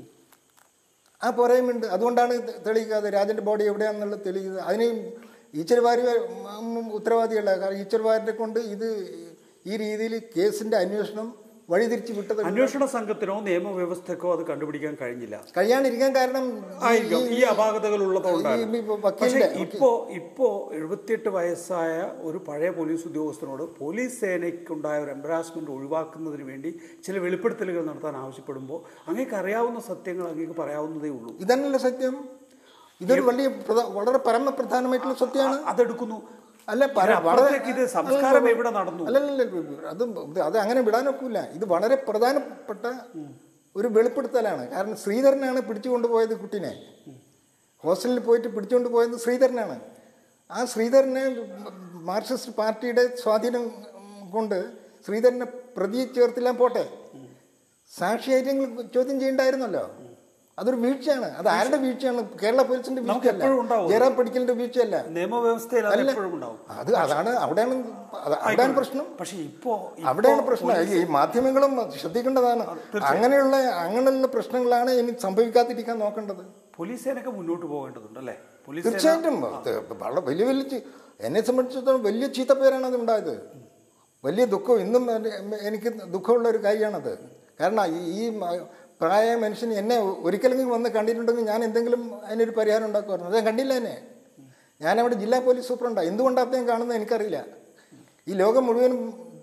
ആ പോരായ്മയുണ്ട്. അതുകൊണ്ടാണ് തെളിയിക്കാതെ രാജൻ്റെ ബോഡി എവിടെയാണെന്നുള്ളത് തെളിയിക്കുന്നത്. അതിനെയും ഈശ്വരവാരി ഉത്തരവാദികളല്ല. കാരണം ഈശ്വരവാരിനെ കൊണ്ട് ഇത് ഈ രീതിയിൽ കേസിൻ്റെ അന്വേഷണം വഴിതിരിച്ച് വിട്ടത്. അന്വേഷണ സംഘത്തിനോ നിയമവ്യവസ്ഥക്കോ അത് കണ്ടുപിടിക്കാൻ കഴിഞ്ഞില്ല. കഴിയാണ്ടിരിക്കാൻ കാരണം ഈ അപാകതകൾ ഉള്ളതുകൊണ്ടാണ്. പക്ഷേ ഇപ്പോ ഇപ്പോ എഴുപത്തിയെട്ട് വയസ്സായ ഒരു പഴയ പോലീസ് ഉദ്യോഗസ്ഥനോട് പോലീസ് സേനയ്ക്കുണ്ടായ ഒരു എംബറാസ്മെന്റ് ഒഴിവാക്കുന്നതിന് വേണ്ടി ചില വെളിപ്പെടുത്തലുകൾ നടത്താൻ ആവശ്യപ്പെടുമ്പോൾ അങ്ങേക്ക് അറിയാവുന്ന സത്യങ്ങൾ അങ്ങേക്ക് പറയാവുന്നതേ ഉള്ളൂ. ഇതന്നല്ല സത്യം. ഇതൊരു വലിയ വളരെ പരമപ്രധാനമായിട്ടുള്ള സത്യമാണ്. അതെടുക്കുന്നു. അല്ല, ഇത് സംസ്കാരം എവിടെ നടന്നു? അല്ലല്ല, അത് അത് അങ്ങനെ വിടാനൊക്കില്ല. ഇത് വളരെ പ്രധാനപ്പെട്ട ഒരു വെളിപ്പെടുത്തലാണ്. കാരണം ശ്രീധരനാണ് പിടിച്ചുകൊണ്ടുപോയത് കുട്ടീനെ. ഹോസ്റ്റലിൽ പോയിട്ട് പിടിച്ചുകൊണ്ട് പോയത് ശ്രീധരനാണ്. ആ ശ്രീധരനെ മാർക്സിസ്റ്റ് പാർട്ടിയുടെ സ്വാധീനം കൊണ്ട് ശ്രീധരനെ പ്രതിയെ ചേർത്തില്ല പോട്ടെ, സാക്ഷിയായിട്ടെങ്കിലും ചോദ്യം ചെയ്യണ്ടായിരുന്നല്ലോ. അതൊരു വീഴ്ചയാണ്. അത് ആരുടെ വീഴ്ചയാണ്? കേരള പോലീസിന്റെ വീഴ്ചയല്ല, ജയറാം പഠിക്കലിന്റെ വീഴ്ചയല്ല, നിയമവ്യവസ്ഥയിൽ അത് അതാണ് അവിടെയാണ് അവിടെയാണ് പ്രശ്നം. പക്ഷേ ഇപ്പോ അവിടെയാണ് പ്രശ്നം. ഈ മാധ്യമങ്ങളും ശ്രദ്ധിക്കേണ്ടതാണ്. അങ്ങനെയുള്ള അങ്ങനെയുള്ള പ്രശ്നങ്ങളാണ് ഇനി സംഭവിക്കാതിരിക്കാൻ നോക്കേണ്ടത്. പോലീസ് സേനയൊക്കെ മുന്നോട്ട് പോകേണ്ടതുണ്ട് അല്ലേ? തീർച്ചയായിട്ടും. വളരെ വലിയ വലിയ എന്നെ സംബന്ധിച്ചിടത്തോളം വലിയ ചീത്തപ്പേരാണ് അത് ഉണ്ടായത്. വലിയ ദുഃഖം, ഇന്നും എനിക്ക് ദുഃഖമുള്ള ഒരു കാര്യമാണത്. കാരണം ഈ പ്രായ മനുഷ്യൻ എന്നെ ഒരിക്കലെങ്കിലും വന്ന് കണ്ടിട്ടുണ്ടെങ്കിൽ ഞാൻ എന്തെങ്കിലും അതിനൊരു പരിഹാരം ഉണ്ടാക്കുമായിരുന്നു. അദ്ദേഹം കണ്ടില്ല എന്നെ. ഞാനവിടെ ജില്ലാ പോലീസ് സൂപ്രണ്ടാണ്. എന്തുകൊണ്ടാണ് അദ്ദേഹം കാണുന്നത് എനിക്കറിയില്ല. ഈ ലോകം മുഴുവനും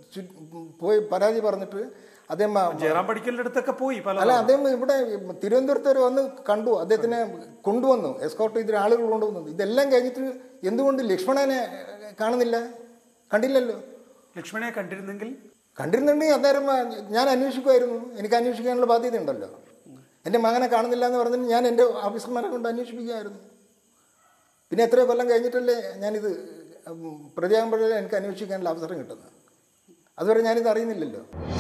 പോയി പരാതി പറഞ്ഞിട്ട് അദ്ദേഹം ജയറാം പഠിക്കലിന്റെ അടുത്തൊക്കെ പോയി. അല്ല, അദ്ദേഹം ഇവിടെ തിരുവനന്തപുരത്ത് വരെ വന്ന് കണ്ടു, അദ്ദേഹത്തിനെ കൊണ്ടുവന്നു, എസ്കോർട്ട് ചെയ്തിട്ട് ആളുകൾ കൊണ്ടുവന്നു. ഇതെല്ലാം കഴിഞ്ഞിട്ട് എന്തുകൊണ്ട് ലക്ഷ്മണനെ കാണുന്നില്ല? കണ്ടില്ലല്ലോ. ലക്ഷ്മണനെ കണ്ടിരുന്നെങ്കിൽ കണ്ടിരുന്നുണ്ടെങ്കിൽ അന്നേരം ഞാൻ അന്വേഷിക്കുമായിരുന്നു. എനിക്ക് അന്വേഷിക്കാനുള്ള ബാധ്യത ഉണ്ടല്ലോ. എൻ്റെ മകനെ കാണുന്നില്ല എന്ന് പറഞ്ഞിട്ട് ഞാൻ എൻ്റെ ഓഫീസർമാരെ കൊണ്ട് അന്വേഷിപ്പിക്കുമായിരുന്നു. പിന്നെ എത്രയോ കൊല്ലം കഴിഞ്ഞിട്ടല്ലേ ഞാനിത് പ്രതിയാകുമ്പോഴല്ലേ എനിക്ക് അന്വേഷിക്കാനുള്ള അവസരം കിട്ടുന്നത്. അതുവരെ ഞാനിത് അറിയുന്നില്ലല്ലോ.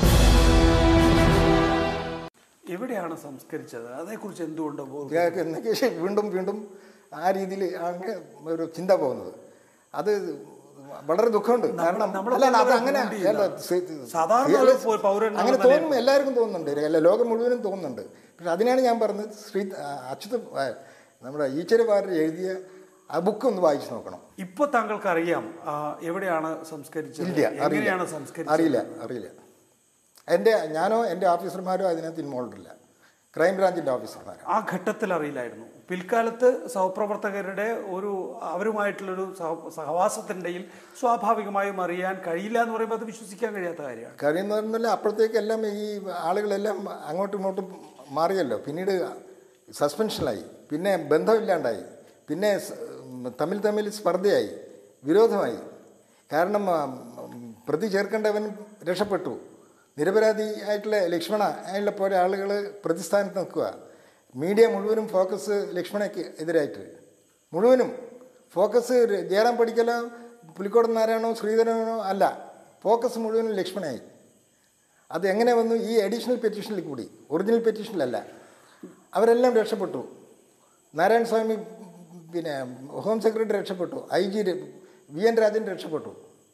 എവിടെയാണ് സംസ്കരിച്ചത്? അതേക്കുറിച്ച് എന്തുകൊണ്ട് എന്നൊക്കെ വീണ്ടും വീണ്ടും ആ രീതിയിൽ ആണ് ഒരു ചിന്ത പോകുന്നത്. അത് വളരെ ദുഃഖമുണ്ട്. കാരണം അല്ല അത് അങ്ങനെ സാധാരണ അങ്ങനെ തോന്നും, എല്ലാവർക്കും തോന്നുന്നുണ്ട്, അല്ല ലോകം മുഴുവനും തോന്നുന്നുണ്ട്. പക്ഷെ അതിനാണ് ഞാൻ പറഞ്ഞത്, ശ്രീ അച്യുത നമ്മുടെ ഈശ്വരവാര്യർ എഴുതിയ ആ ബുക്ക് ഒന്ന് വായിച്ചു നോക്കണം. ഇപ്പൊ താങ്കൾക്ക് അറിയാം എവിടെയാണ് സംസ്കരിച്ചത്? ഇല്ല, അറിയില്ല, അറിയില്ല അറിയില്ല എൻ്റെ ഞാനോ എൻ്റെ ഓഫീസർമാരോ അതിനകത്ത് ഇൻവോൾവ് ഇല്ല, ക്രൈംബ്രാഞ്ചിൻ്റെ ഓഫീസർമാർ. ആ ഘട്ടത്തിൽ അറിയില്ലായിരുന്നു. പിൽക്കാലത്ത് സഹപ്രവർത്തകരുടെ ഒരു അവരുമായിട്ടുള്ളൊരു സഹവാസത്തിൻ്റെയിൽ സ്വാഭാവികമായും അറിയാൻ കഴിയില്ല എന്ന് പറയുമ്പോൾ അത് വിശ്വസിക്കാൻ കഴിയാത്ത കാര്യമാണ്. കഴിയുന്നതെന്നല്ല, അപ്പോഴത്തേക്കെല്ലാം ഈ ആളുകളെല്ലാം അങ്ങോട്ടും ഇങ്ങോട്ടും മാറിയല്ലോ. പിന്നീട് സസ്പെൻഷനായി, പിന്നെ ബന്ധമില്ലാണ്ടായി, പിന്നെ തമ്മിൽ തമ്മിൽ സ്പർദ്ധയായി, വിരോധമായി. കാരണം പ്രതി ചേർക്കേണ്ടവൻ രക്ഷപ്പെട്ടു, നിരപരാധി ആയിട്ടുള്ള ലക്ഷ്മണ ആയുള്ള പോലെ ആളുകൾ പ്രതിസ്ഥാനത്ത് നിൽക്കുക. മീഡിയ മുഴുവനും ഫോക്കസ് ലക്ഷ്മണയ്ക്ക് എതിരായിട്ട്, മുഴുവനും ഫോക്കസ് ജയറാം പടിക്കലോ പുലിക്കോടൻ നാരായണോ ശ്രീധരനോ അല്ല, ഫോക്കസ് മുഴുവനും ലക്ഷ്മണയായി. അത് എങ്ങനെ വന്നു? ഈ അഡീഷണൽ പെറ്റീഷനിൽ കൂടി, ഒറിജിനൽ പെറ്റീഷനിലല്ല. അവരെല്ലാം രക്ഷപ്പെട്ടു. നാരായണ സ്വാമി പിന്നെ ഹോം സെക്രട്ടറി രക്ഷപ്പെട്ടു, I G V N Rajan രക്ഷപ്പെട്ടു.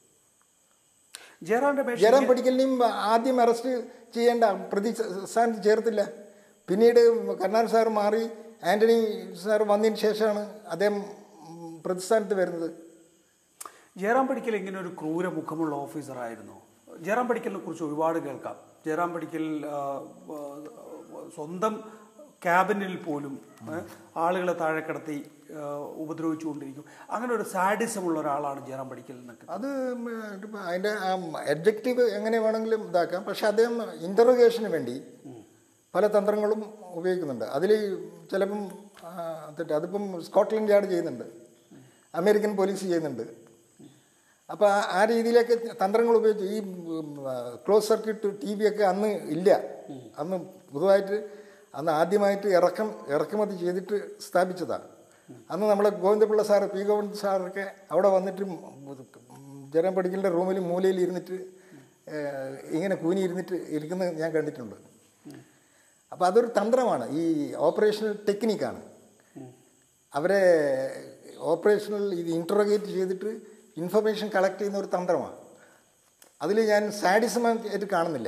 ജയറാം പടിക്കലിനെയും ആദ്യം അറസ്റ്റ് ചെയ്യേണ്ട പ്രതി സ്ഥാനത്ത് ചേർത്തില്ല. പിന്നീട് കരുണാകരൻ സാർ മാറി ആൻ്റണി സാർ വന്നതിന് ശേഷമാണ് അദ്ദേഹം പ്രതിസ്ഥാനത്ത് വരുന്നത്. ജയറാം പടിക്കൽ ഇങ്ങനെ ഒരു ക്രൂരമുഖമുള്ള ഓഫീസറായിരുന്നു. ജയറാം പടിക്കലിനെ കുറിച്ച് ഒരുപാട് കേൾക്കാം. ജയറാം പടിക്കൽ സ്വന്തം ക്യാബിനിൽ പോലും ആളുകളെ താഴെ കിടത്തി ഉപദ്രവിച്ചുകൊണ്ടിരിക്കും. അങ്ങനെ ഒരു സാഡിസമുള്ള ഒരാളാണ് ജയറാം പടിക്കൽ എന്നൊക്കെ. അത് അതിൻ്റെ ആ അഡ്ജക്റ്റീവ് എങ്ങനെ വേണമെങ്കിലും ഇതാക്കാം. പക്ഷെ അദ്ദേഹം ഇൻ്ററോഗേഷന് വേണ്ടി പല തന്ത്രങ്ങളും ഉപയോഗിക്കുന്നുണ്ട്. അതിൽ ചിലപ്പം തെറ്റ് അതിപ്പം സ്കോട്ട്ലൻഡ് യാർഡ് ചെയ്യുന്നുണ്ട്, അമേരിക്കൻ പോലീസ് ചെയ്യുന്നുണ്ട്. അപ്പോൾ ആ രീതിയിലൊക്കെ തന്ത്രങ്ങൾ ഉപയോഗിച്ച് ഈ ക്ലോസ് സർക്യൂട്ട് ടി വി ഒക്കെ അന്ന് ഇല്ല. അന്ന് പൊതുവായിട്ട് അന്ന് ആദ്യമായിട്ട് ഇറക്കം ഇറക്കുമതി ചെയ്തിട്ട് സ്ഥാപിച്ചതാണ്. അന്ന് നമ്മളെ ഗോവിന്ദപിള്ള സാറ്, പി ഗോവിന്ദ സാറൊക്കെ അവിടെ വന്നിട്ട് ജയറാം പടിക്കലിൻ്റെ റൂമിൽ മൂലയിൽ ഇരുന്നിട്ട് ഇങ്ങനെ കൂനി ഇരുന്നിട്ട് ഇരിക്കുന്നത് ഞാൻ കണ്ടിട്ടുണ്ട്. അപ്പോൾ അതൊരു തന്ത്രമാണ്, ഈ ഓപ്പറേഷണൽ ടെക്നിക്കാണ്. അവരെ ഓപ്പറേഷണൽ ഇത് ഇൻട്രോഗേറ്റ് ചെയ്തിട്ട് ഇൻഫർമേഷൻ കളക്ട് ചെയ്യുന്ന ഒരു തന്ത്രമാണ്. അതിൽ ഞാൻ സാഡിസം ആയിട്ട് കാണുന്നില്ല.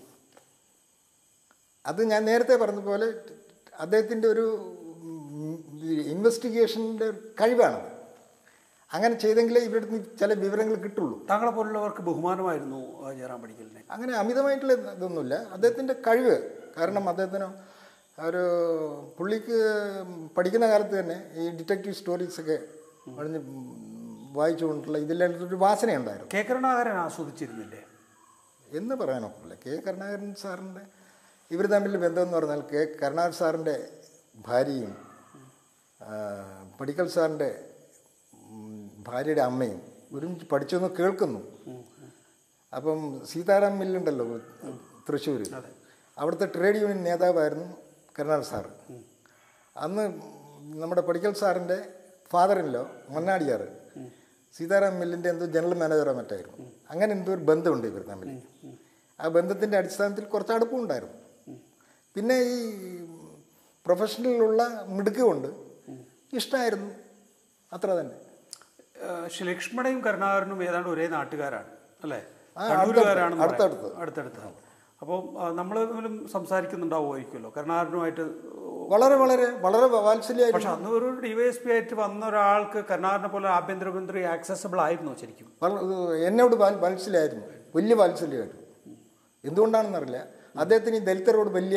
അത് ഞാൻ നേരത്തെ പറഞ്ഞ പോലെ അദ്ദേഹത്തിൻ്റെ ഒരു ഇൻവെസ്റ്റിഗേഷൻ്റെ കഴിവാണ്. അങ്ങനെ ചെയ്തെങ്കിലേ ഇവരുടെ നിന്ന് ചില വിവരങ്ങൾ കിട്ടുള്ളൂ. താങ്കളെ പോലുള്ളവർക്ക് ബഹുമാനമായിരുന്നു ജയറാം പടിക്കലിനെ. അങ്ങനെ അമിതമായിട്ടുള്ള ഇതൊന്നുമില്ല, അദ്ദേഹത്തിൻ്റെ കഴിവ്. കാരണം അദ്ദേഹത്തിന് ഒരു പുള്ളിക്ക് പഠിക്കുന്ന കാലത്ത് തന്നെ ഈ ഡിറ്റക്റ്റീവ് സ്റ്റോറീസൊക്കെ പറഞ്ഞ് വായിച്ചുകൊണ്ടുള്ള ഇതിലെല്ലാം ഒരു വാസനയുണ്ടായിരുന്നു. കെ കരുണാകരൻ ആസ്വദിച്ചിരുന്നില്ലേ എന്ന് പറയാനൊക്കില്ല. കെ കരുണാകരൻ സാറിൻ്റെ ഇവർ തമ്മിൽ ബന്ധമെന്ന് പറഞ്ഞാൽ കെ കരുണാകരൻ സാറിൻ്റെ ഭാര്യയും പടിക്കൽ സാറിൻ്റെ ഭാര്യയുടെ അമ്മയും ഒരുമിച്ച് പഠിച്ചൊന്ന് കേൾക്കുന്നു. അപ്പം സീതാറാം മില്ലുണ്ടല്ലോ തൃശ്ശൂർ, അവിടുത്തെ ട്രേഡ് യൂണിയൻ നേതാവായിരുന്നു കരുണാകരൻ സാറ്. അന്ന് നമ്മുടെ പടിക്കൽ സാറിൻ്റെ ഫാദറിനിലോ മണ്ണാടിയാർ സീതാറാം മില്ലിൻ്റെ എന്തോ ജനറൽ മാനേജറോ മറ്റായിരുന്നു. അങ്ങനെ എന്തോ ഒരു ബന്ധമുണ്ട് ഇവർ തമ്മിൽ. ആ ബന്ധത്തിൻ്റെ അടിസ്ഥാനത്തിൽ കുറച്ച് അടുപ്പമുണ്ടായിരുന്നു. പിന്നെ ഈ പ്രൊഫഷണലിലുള്ള മിടുക്ക് കൊണ്ട് ഇഷ്ടമായിരുന്നു, അത്ര തന്നെ. ലക്ഷ്മണയും കരുണാകരനും ഏതാണ്ട് ഒരേ നാട്ടുകാരാണ് അല്ലേ? കണ്ണൂരുകാരാണ്, അടുത്തടുത്ത് അടുത്തടുത്ത്. അപ്പോൾ നമ്മൾ തമ്മിലും സംസാരിക്കുന്നുണ്ടാവുമായിരിക്കുമല്ലോ കരുണാകരനുമായിട്ട്. വളരെ വളരെ വളരെ വാത്സല്യമായിരുന്നു. പക്ഷെ അന്ന് ഒരു ഡിവൈഎസ്പി ആയിട്ട് വന്ന ഒരാൾക്ക് കരുണാകരനെ പോലെ ആഭ്യന്തരമന്ത്രി ആക്സസബിൾ ആയിരുന്നോ ശരിക്കും? എന്നോട് വാത്സല്യമായിരുന്നു, വലിയ വാത്സല്യമായിരുന്നു. എന്തുകൊണ്ടാണെന്നറിയില്ല, അദ്ദേഹത്തിന് ഈ ദലിതരോട് വലിയ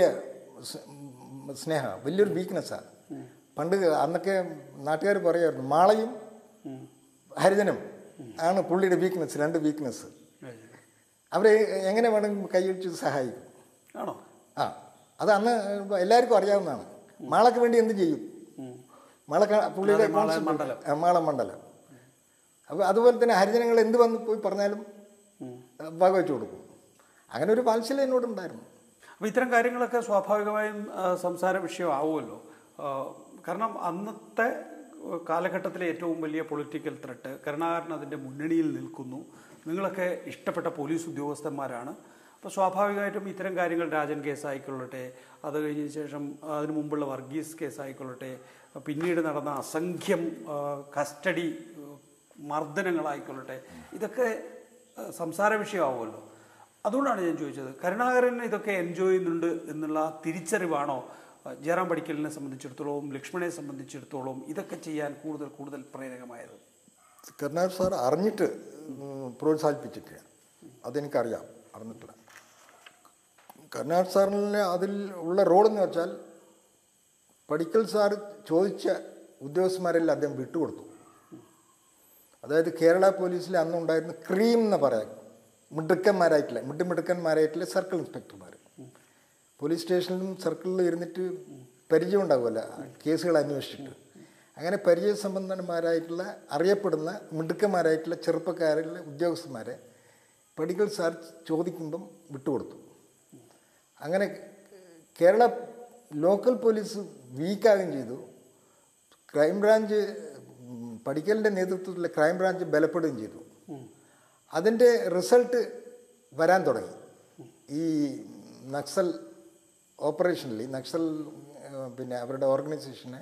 സ്നേഹം, വലിയൊരു വീക്ക്നെസ്സാണ്. പണ്ട് അന്നൊക്കെ നാട്ടുകാർ പറയുമായിരുന്നു മാളയും ഹരിജനും ആണ് പുള്ളിയുടെ വീക്ക്നെസ്, രണ്ട് വീക്ക്നെസ്. അവരെ എങ്ങനെ വേണമെങ്കിൽ കൈവച്ച് സഹായിക്കും. ആണോ? ആ, അത് അന്ന് എല്ലാവർക്കും അറിയാവുന്നതാണ്. മാളയ്ക്ക് വേണ്ടി എന്ത് ചെയ്യും, മാള പുള്ളിയുടെ മാളം മണ്ഡലം. അപ്പോൾ അതുപോലെ തന്നെ ഹരിജനങ്ങൾ എന്ത് വന്ന് പോയി പറഞ്ഞാലും വകവെച്ച് കൊടുക്കും. അങ്ങനെ ഒരു വാത്സല്യം എന്നോടുണ്ടായിരുന്നു. അപ്പോൾ ഇത്തരം കാര്യങ്ങളൊക്കെ സ്വാഭാവികമായും സംസാര വിഷയമാവുമല്ലോ. കാരണം അന്നത്തെ കാലഘട്ടത്തിലെ ഏറ്റവും വലിയ പൊളിറ്റിക്കൽ ത്രെട്ട്, കരുണാകരൻ അതിൻ്റെ മുന്നണിയിൽ നിൽക്കുന്നു, നിങ്ങളൊക്കെ ഇഷ്ടപ്പെട്ട പോലീസ് ഉദ്യോഗസ്ഥന്മാരാണ്. അപ്പോൾ സ്വാഭാവികമായിട്ടും ഇത്തരം കാര്യങ്ങൾ രാജൻ കേസായിക്കൊള്ളട്ടെ, അത് കഴിഞ്ഞതിന് ശേഷം അതിനു മുമ്പുള്ള വർഗീസ് കേസായിക്കൊള്ളട്ടെ, പിന്നീട് നടന്ന അസംഖ്യം കസ്റ്റഡി മർദ്ദനങ്ങളായിക്കൊള്ളട്ടെ, ഇതൊക്കെ സംസാര വിഷയമാവുമല്ലോ. അതുകൊണ്ടാണ് ഞാൻ ചോദിച്ചത്, കരുണാകരൻ ഇതൊക്കെ എൻജോയ് ചെയ്യുന്നുണ്ട് എന്നുള്ള തിരിച്ചറിവാണോ ജയറാം പടിക്കലിനെ സംബന്ധിച്ചിടത്തോളം, ലക്ഷ്മണനെ സംബന്ധിച്ചിടത്തോളം ഇതൊക്കെ ചെയ്യാൻ കൂടുതൽ കൂടുതൽ പ്രേരകമായത്? കരുണാകരൻ സാർ അറിഞ്ഞിട്ട് പ്രോത്സാഹിപ്പിച്ചിട്ടില്ല, അതെനിക്കറിയാം, അറിഞ്ഞിട്ടില്ല. കരുണാകരൻ സാറിന് അതിൽ ഉള്ള റോളെന്ന് വെച്ചാൽ പടിക്കൽ സാർ ചോദിച്ച ഉദ്യോഗസ്ഥന്മാരെല്ലാം അദ്ദേഹം വിട്ടുകൊടുത്തു. അതായത് കേരള പോലീസിൽ അന്നുണ്ടായിരുന്ന ക്രീം എന്ന് പറയാം, മിടുക്കന്മാരായിട്ടില്ല മിടുമിടുക്കന്മാരായിട്ടുള്ള സർക്കിൾ ഇൻസ്പെക്ടർമാർ പോലീസ് സ്റ്റേഷനിലും സർക്കിളിലും ഇരുന്നിട്ട് പരിചയം ഉണ്ടാകുമല്ലോ കേസുകൾ അന്വേഷിച്ചിട്ട്. അങ്ങനെ പരിചയസമ്പന്നന്മാരായിട്ടുള്ള അറിയപ്പെടുന്ന മിടുക്കന്മാരായിട്ടുള്ള ചെറുപ്പക്കാരുള്ള ഉദ്യോഗസ്ഥന്മാരെ പടിക്കൽ സാർ ചോദിക്കുമ്പം വിട്ടുകൊടുത്തു. അങ്ങനെ കേരള ലോക്കൽ പോലീസ് വീക്കാകുകയും ചെയ്തു. ക്രൈംബ്രാഞ്ച് പടിക്കലിൻ്റെ നേതൃത്വത്തിലുള്ള ക്രൈംബ്രാഞ്ച് ബലപ്പെടുകയും ചെയ്തു. അതിൻ്റെ റിസൾട്ട് വരാൻ തുടങ്ങി. ഈ നക്സൽ ഓപ്പറേഷനിൽ നക്സൽ പിന്നെ അവരുടെ ഓർഗനൈസേഷനെ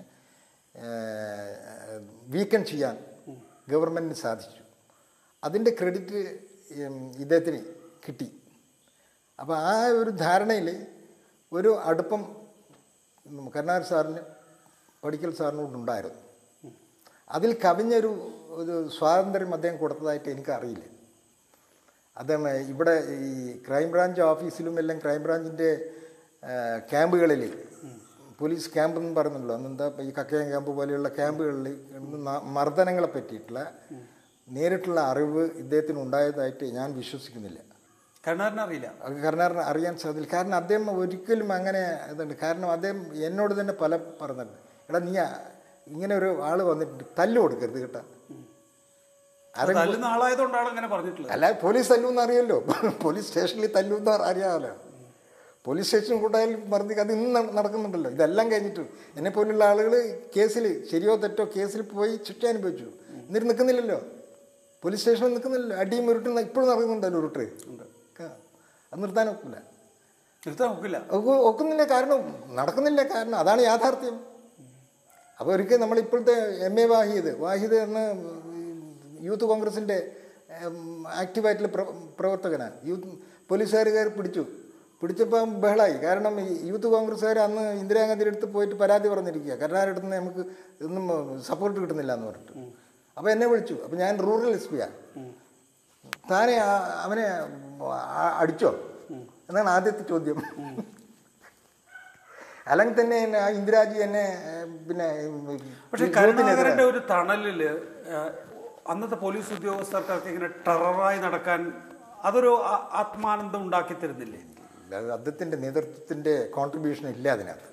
വീക്കൻ ചെയ്യാൻ ഗവൺമെൻറ്റിന് സാധിച്ചു. അതിൻ്റെ ക്രെഡിറ്റ് ഇദ്ദേഹത്തിന് കിട്ടി. അപ്പോൾ ആ ഒരു ധാരണയിൽ ഒരു അടുപ്പം കരുണാകരൻ സാറിന് പടിക്കൽ സാറിനോടുണ്ടായിരുന്നു. അതിൽ കവിഞ്ഞൊരു ഒരു സ്വാതന്ത്ര്യം അദ്ദേഹം കൊടുത്തതായിട്ട് എനിക്കറിയില്ല. അദ്ദേഹം ഇവിടെ ഈ ക്രൈംബ്രാഞ്ച് ഓഫീസിലും എല്ലാം ക്രൈംബ്രാഞ്ചിൻ്റെ ക്യാമ്പുകളിൽ, പോലീസ് ക്യാമ്പ് എന്ന് പറയുന്നുള്ളൂ, അന്നെന്താ ഈ കക്കയം ക്യാമ്പ് പോലെയുള്ള ക്യാമ്പുകളിൽ മർദ്ദനങ്ങളെ പറ്റിയിട്ടുള്ള നേരിട്ടുള്ള അറിവ് ഇദ്ദേഹത്തിന് ഉണ്ടായതായിട്ട് ഞാൻ വിശ്വസിക്കുന്നില്ല. കരുണാകരൻ അറിയില്ല, കരുണാകരൻ അറിയാൻ സാധിക്കില്ല. കാരണം അദ്ദേഹം ഒരിക്കലും അങ്ങനെ ഇതുണ്ട്. കാരണം അദ്ദേഹം എന്നോട് തന്നെ പല പറഞ്ഞിട്ടുണ്ട്, എടാ നീ ഇങ്ങനെ ഒരു ആൾ വന്നിട്ടുണ്ട് തല്ലു കൊടുക്കരുത് കേട്ടോ. അല്ല പോലീസ് തല്ലൂന്ന് അറിയാമല്ലോ, പോലീസ് സ്റ്റേഷനിൽ തല്ലൂന്ന് അറിയാമല്ലോ, പോലീസ് സ്റ്റേഷൻ കൂട്ടായാലും മർദ്ദിക്കുക, അത് ഇന്ന് നടക്കുന്നുണ്ടല്ലോ. ഇതെല്ലാം കഴിഞ്ഞിട്ട് എന്നെ പോലുള്ള ആളുകൾ കേസിൽ ശരിയോ തെറ്റോ കേസിൽ പോയി ശിക്ഷ അനുഭവിച്ചു, എന്നിട്ട് നിൽക്കുന്നില്ലല്ലോ, പോലീസ് സ്റ്റേഷനിൽ നിൽക്കുന്നില്ലല്ലോ, അടിയും ഉരുട്ടുന്ന ഇപ്പോഴും നടക്കുന്നുണ്ടല്ലോ ഉരുട്ട്. അത് നിർത്താൻ ഒക്കില്ല, നിർത്താൻ ഒക്കില്ല ഒക്കുന്നില്ല കാരണം നടക്കുന്നില്ല, കാരണം അതാണ് യാഥാർത്ഥ്യം. അപ്പോൾ ഒരിക്കൽ നമ്മളിപ്പോഴത്തെ എം എ വാഹിദ് വാഹിദ് എന്ന യൂത്ത് കോൺഗ്രസിൻ്റെ ആക്റ്റീവായിട്ടുള്ള പ്ര പ്രവർത്തകനാണ്. യൂത്ത് പോലീസുകാർ പിടിച്ചു പിടിച്ചപ്പോൾ ബഹളായി. കാരണം ഈ യൂത്ത് കോൺഗ്രസ്സുകാർ അന്ന് ഇന്ദിരാഗാന്ധിയുടെ അടുത്ത് പോയിട്ട് പരാതി പറഞ്ഞിരിക്കുക, കരുണാകരൻ്റെ അടുത്ത് നിന്ന് നമുക്ക് ഒന്നും സപ്പോർട്ട് കിട്ടുന്നില്ല എന്ന് പറഞ്ഞിട്ട്. അപ്പോൾ എന്നെ വിളിച്ചു. അപ്പോൾ ഞാൻ റൂറൽ എസ് പിയാണ്. താനെ അവനെ അടിച്ചോ എന്നാണ് ആദ്യത്തെ ചോദ്യം. അല്ലെങ്കിൽ തന്നെ ഇന്ദിരാജി എന്നെ പിന്നെ പക്ഷെ കരുണാകരൻ്റെ ഒരു തണലിൽ അന്നത്തെ പോലീസ് ഉദ്യോഗസ്ഥർക്ക് ഇങ്ങനെ ടെററായി നടക്കാൻ അതൊരു ആത്മാനന്ദം ഉണ്ടാക്കി തരുന്നില്ലേ? അദ്ദേഹത്തിൻ്റെ നേതൃത്വത്തിൻ്റെ കോൺട്രിബ്യൂഷൻ ഇല്ല അതിനകത്ത്.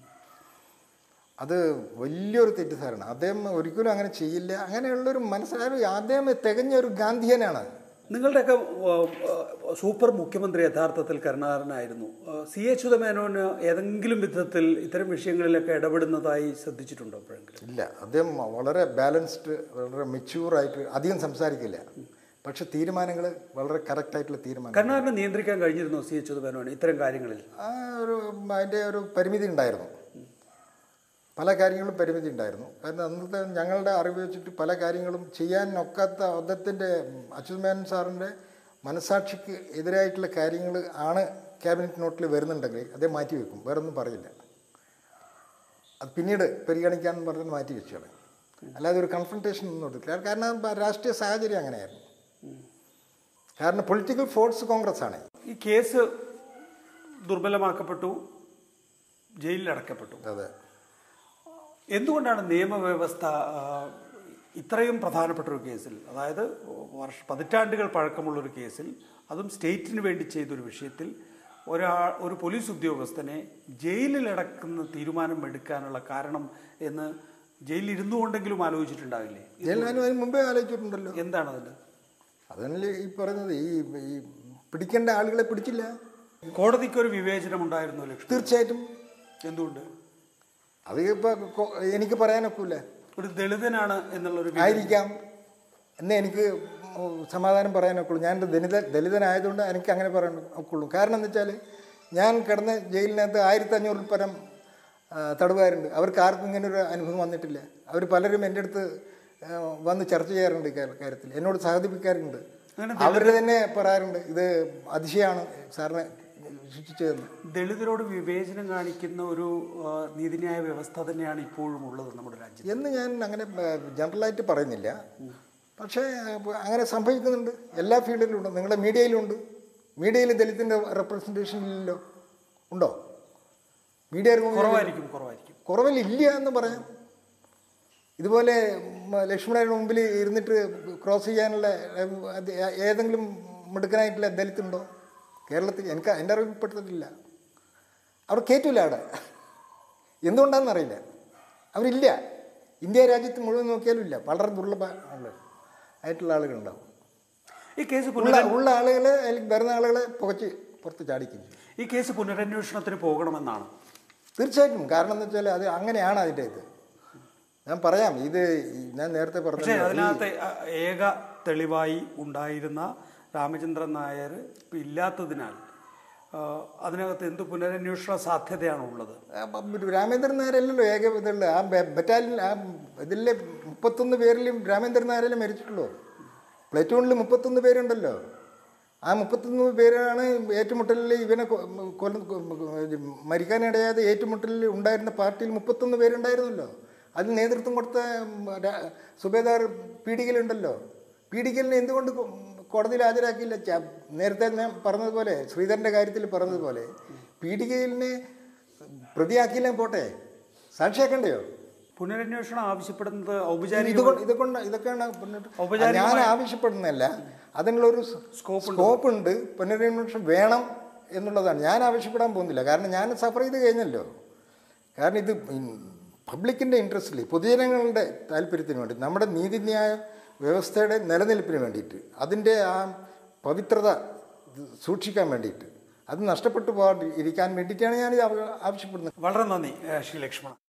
അത് വലിയൊരു തെറ്റിദ്ധാരണ. അദ്ദേഹം ഒരിക്കലും അങ്ങനെ ചെയ്യില്ല. അങ്ങനെയുള്ളൊരു മനസ്സിലായി അദ്ദേഹം തികഞ്ഞൊരു ഗാന്ധിയനാണ്. നിങ്ങളുടെയൊക്കെ സൂപ്പർ മുഖ്യമന്ത്രി യഥാർത്ഥത്തിൽ കരുണാകരനായിരുന്നു. സി അച്യുതമേനോന് ഏതെങ്കിലും വിധത്തിൽ ഇത്തരം വിഷയങ്ങളിലൊക്കെ ഇടപെടുന്നതായി ശ്രദ്ധിച്ചിട്ടുണ്ടോ എപ്പോഴെങ്കിലും? ഇല്ല, അദ്ദേഹം വളരെ ബാലൻസ്ഡ്, വളരെ മെച്യൂറായിട്ട് അധികം സംസാരിക്കില്ല. പക്ഷെ തീരുമാനങ്ങൾ വളരെ കറക്റ്റായിട്ടുള്ള തീരുമാനം. കരുണാകരനെ നിയന്ത്രിക്കാൻ കഴിഞ്ഞിരുന്നോ സി അച്യുതമേനോന് ഇത്തരം കാര്യങ്ങളിൽ? ആ ഒരു അതിൻ്റെ ഒരു പരിമിതി ഉണ്ടായിരുന്നു, പല കാര്യങ്ങളും പരിമിതി ഉണ്ടായിരുന്നു. കാരണം അന്നത്തെ ഞങ്ങളുടെ അറിവ് വെച്ചിട്ട് പല കാര്യങ്ങളും ചെയ്യാൻ ഒക്കാത്ത അദ്ദേഹത്തിൻ്റെ അച്യുതമേനോൻ സാറിൻ്റെ മനസാക്ഷിക്ക് എതിരായിട്ടുള്ള കാര്യങ്ങൾ ആണ് ക്യാബിനറ്റ് നോട്ടിൽ വരുന്നുണ്ടെങ്കിൽ അതേ മാറ്റി വെക്കും, വേറൊന്നും പറയില്ല. അത് പിന്നീട് പരിഗണിക്കാമെന്ന് പറഞ്ഞ് മാറ്റി വെച്ചോളെ, അല്ലാതെ ഒരു കൺഫ്രണ്ടേഷൻ ഒന്നും കൊടുക്കില്ല. കാരണം രാഷ്ട്രീയ സാഹചര്യം അങ്ങനെയായിരുന്നു. കാരണം പൊളിറ്റിക്കൽ ഫോഴ്സ് കോൺഗ്രസ് ആണ്. ഈ കേസ് ദുർബലമാക്കപ്പെട്ടു, ജയിലിൽ അടക്കപ്പെട്ടു. അതെ. എന്തുകൊണ്ടാണ് നിയമവ്യവസ്ഥ ഇത്രയും പ്രധാനപ്പെട്ട ഒരു കേസിൽ, അതായത് വർഷ പതിറ്റാണ്ടുകൾ പഴക്കമുള്ളൊരു കേസിൽ, അതും സ്റ്റേറ്റിന് വേണ്ടി ചെയ്തൊരു വിഷയത്തിൽ ഒരാൾ ഒരു പോലീസ് ഉദ്യോഗസ്ഥനെ ജയിലിലടക്കുന്ന തീരുമാനം എടുക്കാനുള്ള കാരണം എന്ന് ജയിലിൽ ഇരുന്നുകൊണ്ടെങ്കിലും ആലോചിച്ചിട്ടുണ്ടാവില്ലേ? ജയിലിൽ അതിന് മുമ്പേ ആലോചിച്ചിട്ടുണ്ടല്ലോ. എന്താണ് അതിൽ? അതല്ലേ ഈ പറയുന്നത്, ഈ ഈ പിടിക്കേണ്ട ആളുകളെ പിടിച്ചില്ല. കോടതിക്കൊരു വിവേചനം ഉണ്ടായിരുന്നു ലക്ഷ്മി? തീർച്ചയായിട്ടും. എന്തുകൊണ്ട്? അത് ഇപ്പോൾ എനിക്ക് പറയാനൊക്കില്ല. ഒരു ദളിതനാണ് എന്നുള്ളൊരു ആയിരിക്കാം എന്നേ എനിക്ക് സമാധാനം പറയാനൊക്കുള്ളൂ. ഞാൻ ദലിത ദലിതനായതുകൊണ്ട് എനിക്ക് അങ്ങനെ പറയാൻ ഒക്കുള്ളൂ. കാരണം എന്താ വെച്ചാൽ ഞാൻ കിടന്ന ജയിലിനകത്ത് ആയിരത്തി അഞ്ഞൂറിൽ പരം തടവുകാരുണ്ട്. അവർക്ക് ആർക്കും ഇങ്ങനെ ഒരു അനുഭവം വന്നിട്ടില്ല. അവർ പലരും എൻ്റെ അടുത്ത് വന്ന് ചർച്ച ചെയ്യാറുണ്ട് കാര്യത്തിൽ, എന്നോട് സഹകരിപ്പിക്കാറുണ്ട്. അവർ തന്നെ പറയാറുണ്ട് ഇത് അതിശയമാണ് സാറിനെ ശിക്ഷിച്ചതെന്ന്. ദളിതരോട് വിവേചനം കാണിക്കുന്ന ഒരു നീതിന്യായ വ്യവസ്ഥ തന്നെയാണ് ഇപ്പോഴും ഉള്ളത് നമ്മുടെ രാജ്യത്ത് എന്ന് ഞാൻ അങ്ങനെ ജനറലായിട്ട് പറയുന്നില്ല. പക്ഷേ അങ്ങനെ സംഭവിക്കുന്നുണ്ട്, എല്ലാ ഫീൽഡിലും ഉണ്ട്. നിങ്ങളുടെ മീഡിയയിലുണ്ട്. മീഡിയയിൽ ദളിതിൻ്റെ റെപ്രസെൻറ്റേഷൻ ഇല്ലല്ലോ, ഉണ്ടോ? മീഡിയ കുറവായിരിക്കും കുറവായിരിക്കും കുറവില്ല എന്ന് പറയാം. ഇതുപോലെ ലക്ഷ്മണയുടെ മുമ്പിൽ ഇരുന്നിട്ട് ക്രോസ് ചെയ്യാനുള്ള ഏതെങ്കിലും മിടുക്കനായിട്ടുള്ള ദലിത്തുണ്ടോ കേരളത്തിൽ? എനിക്ക് എൻ്റെ അറിവിൽപ്പെട്ടിട്ടില്ല. അവർ കയറ്റില്ല അവിടെ. എന്തുകൊണ്ടാണെന്നറിയില്ല, അവരില്ല. ഇന്ത്യ രാജ്യത്ത് മുഴുവൻ നോക്കിയാലും ഇല്ല, വളരെ ദുർലഭ ആളുകൾ ആയിട്ടുള്ള ആളുകളുണ്ടാവും. ഈ കേസ് ഉള്ള ഉള്ള ആളുകളെ അല്ലെങ്കിൽ വരുന്ന ആളുകളെ പുകച്ച് പുറത്ത് ചാടിക്കും. ഈ കേസ് പുനരന്വേഷണത്തിന് പോകണമെന്നാണ് തീർച്ചയായിട്ടും. കാരണം എന്ന് വെച്ചാൽ അത് അങ്ങനെയാണ് അതിൻ്റെ ഇത്. ഞാൻ പറയാം, ഇത് ഞാൻ നേരത്തെ പറഞ്ഞു. പക്ഷേ അതിനകത്ത് ഏക തെളിവായി ഉണ്ടായിരുന്ന രാമചന്ദ്രൻ നായർ ഇല്ലാത്തതിനാൽ അതിനകത്ത് എന്ത് പുനരന്വേഷണ സാധ്യതയാണ് ഉള്ളത്? രാമേന്ദ്രൻ നായരല്ലല്ലോ ഏക ഇതുള്ള ആ ബറ്റാലിയൻ ആ ഇതിലെ മുപ്പത്തൊന്ന് പേരിലും രാമേന്ദ്രൻ നായരല്ലേ മരിച്ചിട്ടുള്ളൂ. പ്ലേറ്റൂണിൽ മുപ്പത്തൊന്ന് പേരുണ്ടല്ലോ. ആ മുപ്പത്തൊന്ന് പേരാണ് ഏറ്റുമുട്ടലിൽ ഇവനെ മരിക്കാനിടയാതെ ഏറ്റുമുട്ടലിൽ ഉണ്ടായിരുന്ന പാർട്ടിയിൽ മുപ്പത്തൊന്ന് പേരുണ്ടായിരുന്നല്ലോ. അതിന് നേതൃത്വം കൊടുത്ത സുബേദാർ പീഡികലുണ്ടല്ലോ. പീഡികലിനെ എന്തുകൊണ്ട് കോടതിയിൽ ഹാജരാക്കിയില്ല? നേരത്തെ ഞാൻ പറഞ്ഞതുപോലെ, ശ്രീധരൻ്റെ കാര്യത്തിൽ പറഞ്ഞതുപോലെ, പീഡികലിനെ പ്രതിയാക്കിയില്ല പോട്ടെ, സാക്ഷിയാക്കണ്ടയോ? പുനരന്വേഷണം ആവശ്യപ്പെടുന്നത് ഔപചാരിക ഇതുകൊണ്ട് ഇതൊക്കെ ഇതൊക്കെയാണ് ഞാൻ ആവശ്യപ്പെടുന്നതല്ല, അതിനുള്ളൊരു സ്കോപ്പ് ഉണ്ട്. പുനരന്വേഷണം വേണം എന്നുള്ളതാണ്. ഞാൻ ആവശ്യപ്പെടാൻ പോകുന്നില്ല, കാരണം ഞാൻ സഫർ ചെയ്ത് കഴിഞ്ഞല്ലോ. കാരണം ഇത് പബ്ലിക്കിൻ്റെ ഇൻട്രസ്റ്റിൽ, പൊതുജനങ്ങളുടെ താല്പര്യത്തിന് വേണ്ടി, നമ്മുടെ നീതിന്യായ വ്യവസ്ഥയുടെ നിലനിൽപ്പിന് വേണ്ടിയിട്ട്, അതിൻ്റെ ആ പവിത്രത സൂക്ഷിക്കാൻ വേണ്ടിയിട്ട്, അത് നഷ്ടപ്പെട്ടു പോകാതിരിക്കാൻ വേണ്ടിയിട്ടാണ് ഞാൻ ആവശ്യപ്പെടുന്നത്. വളരെ നന്ദി ശ്രീ ലക്ഷ്മണൻ.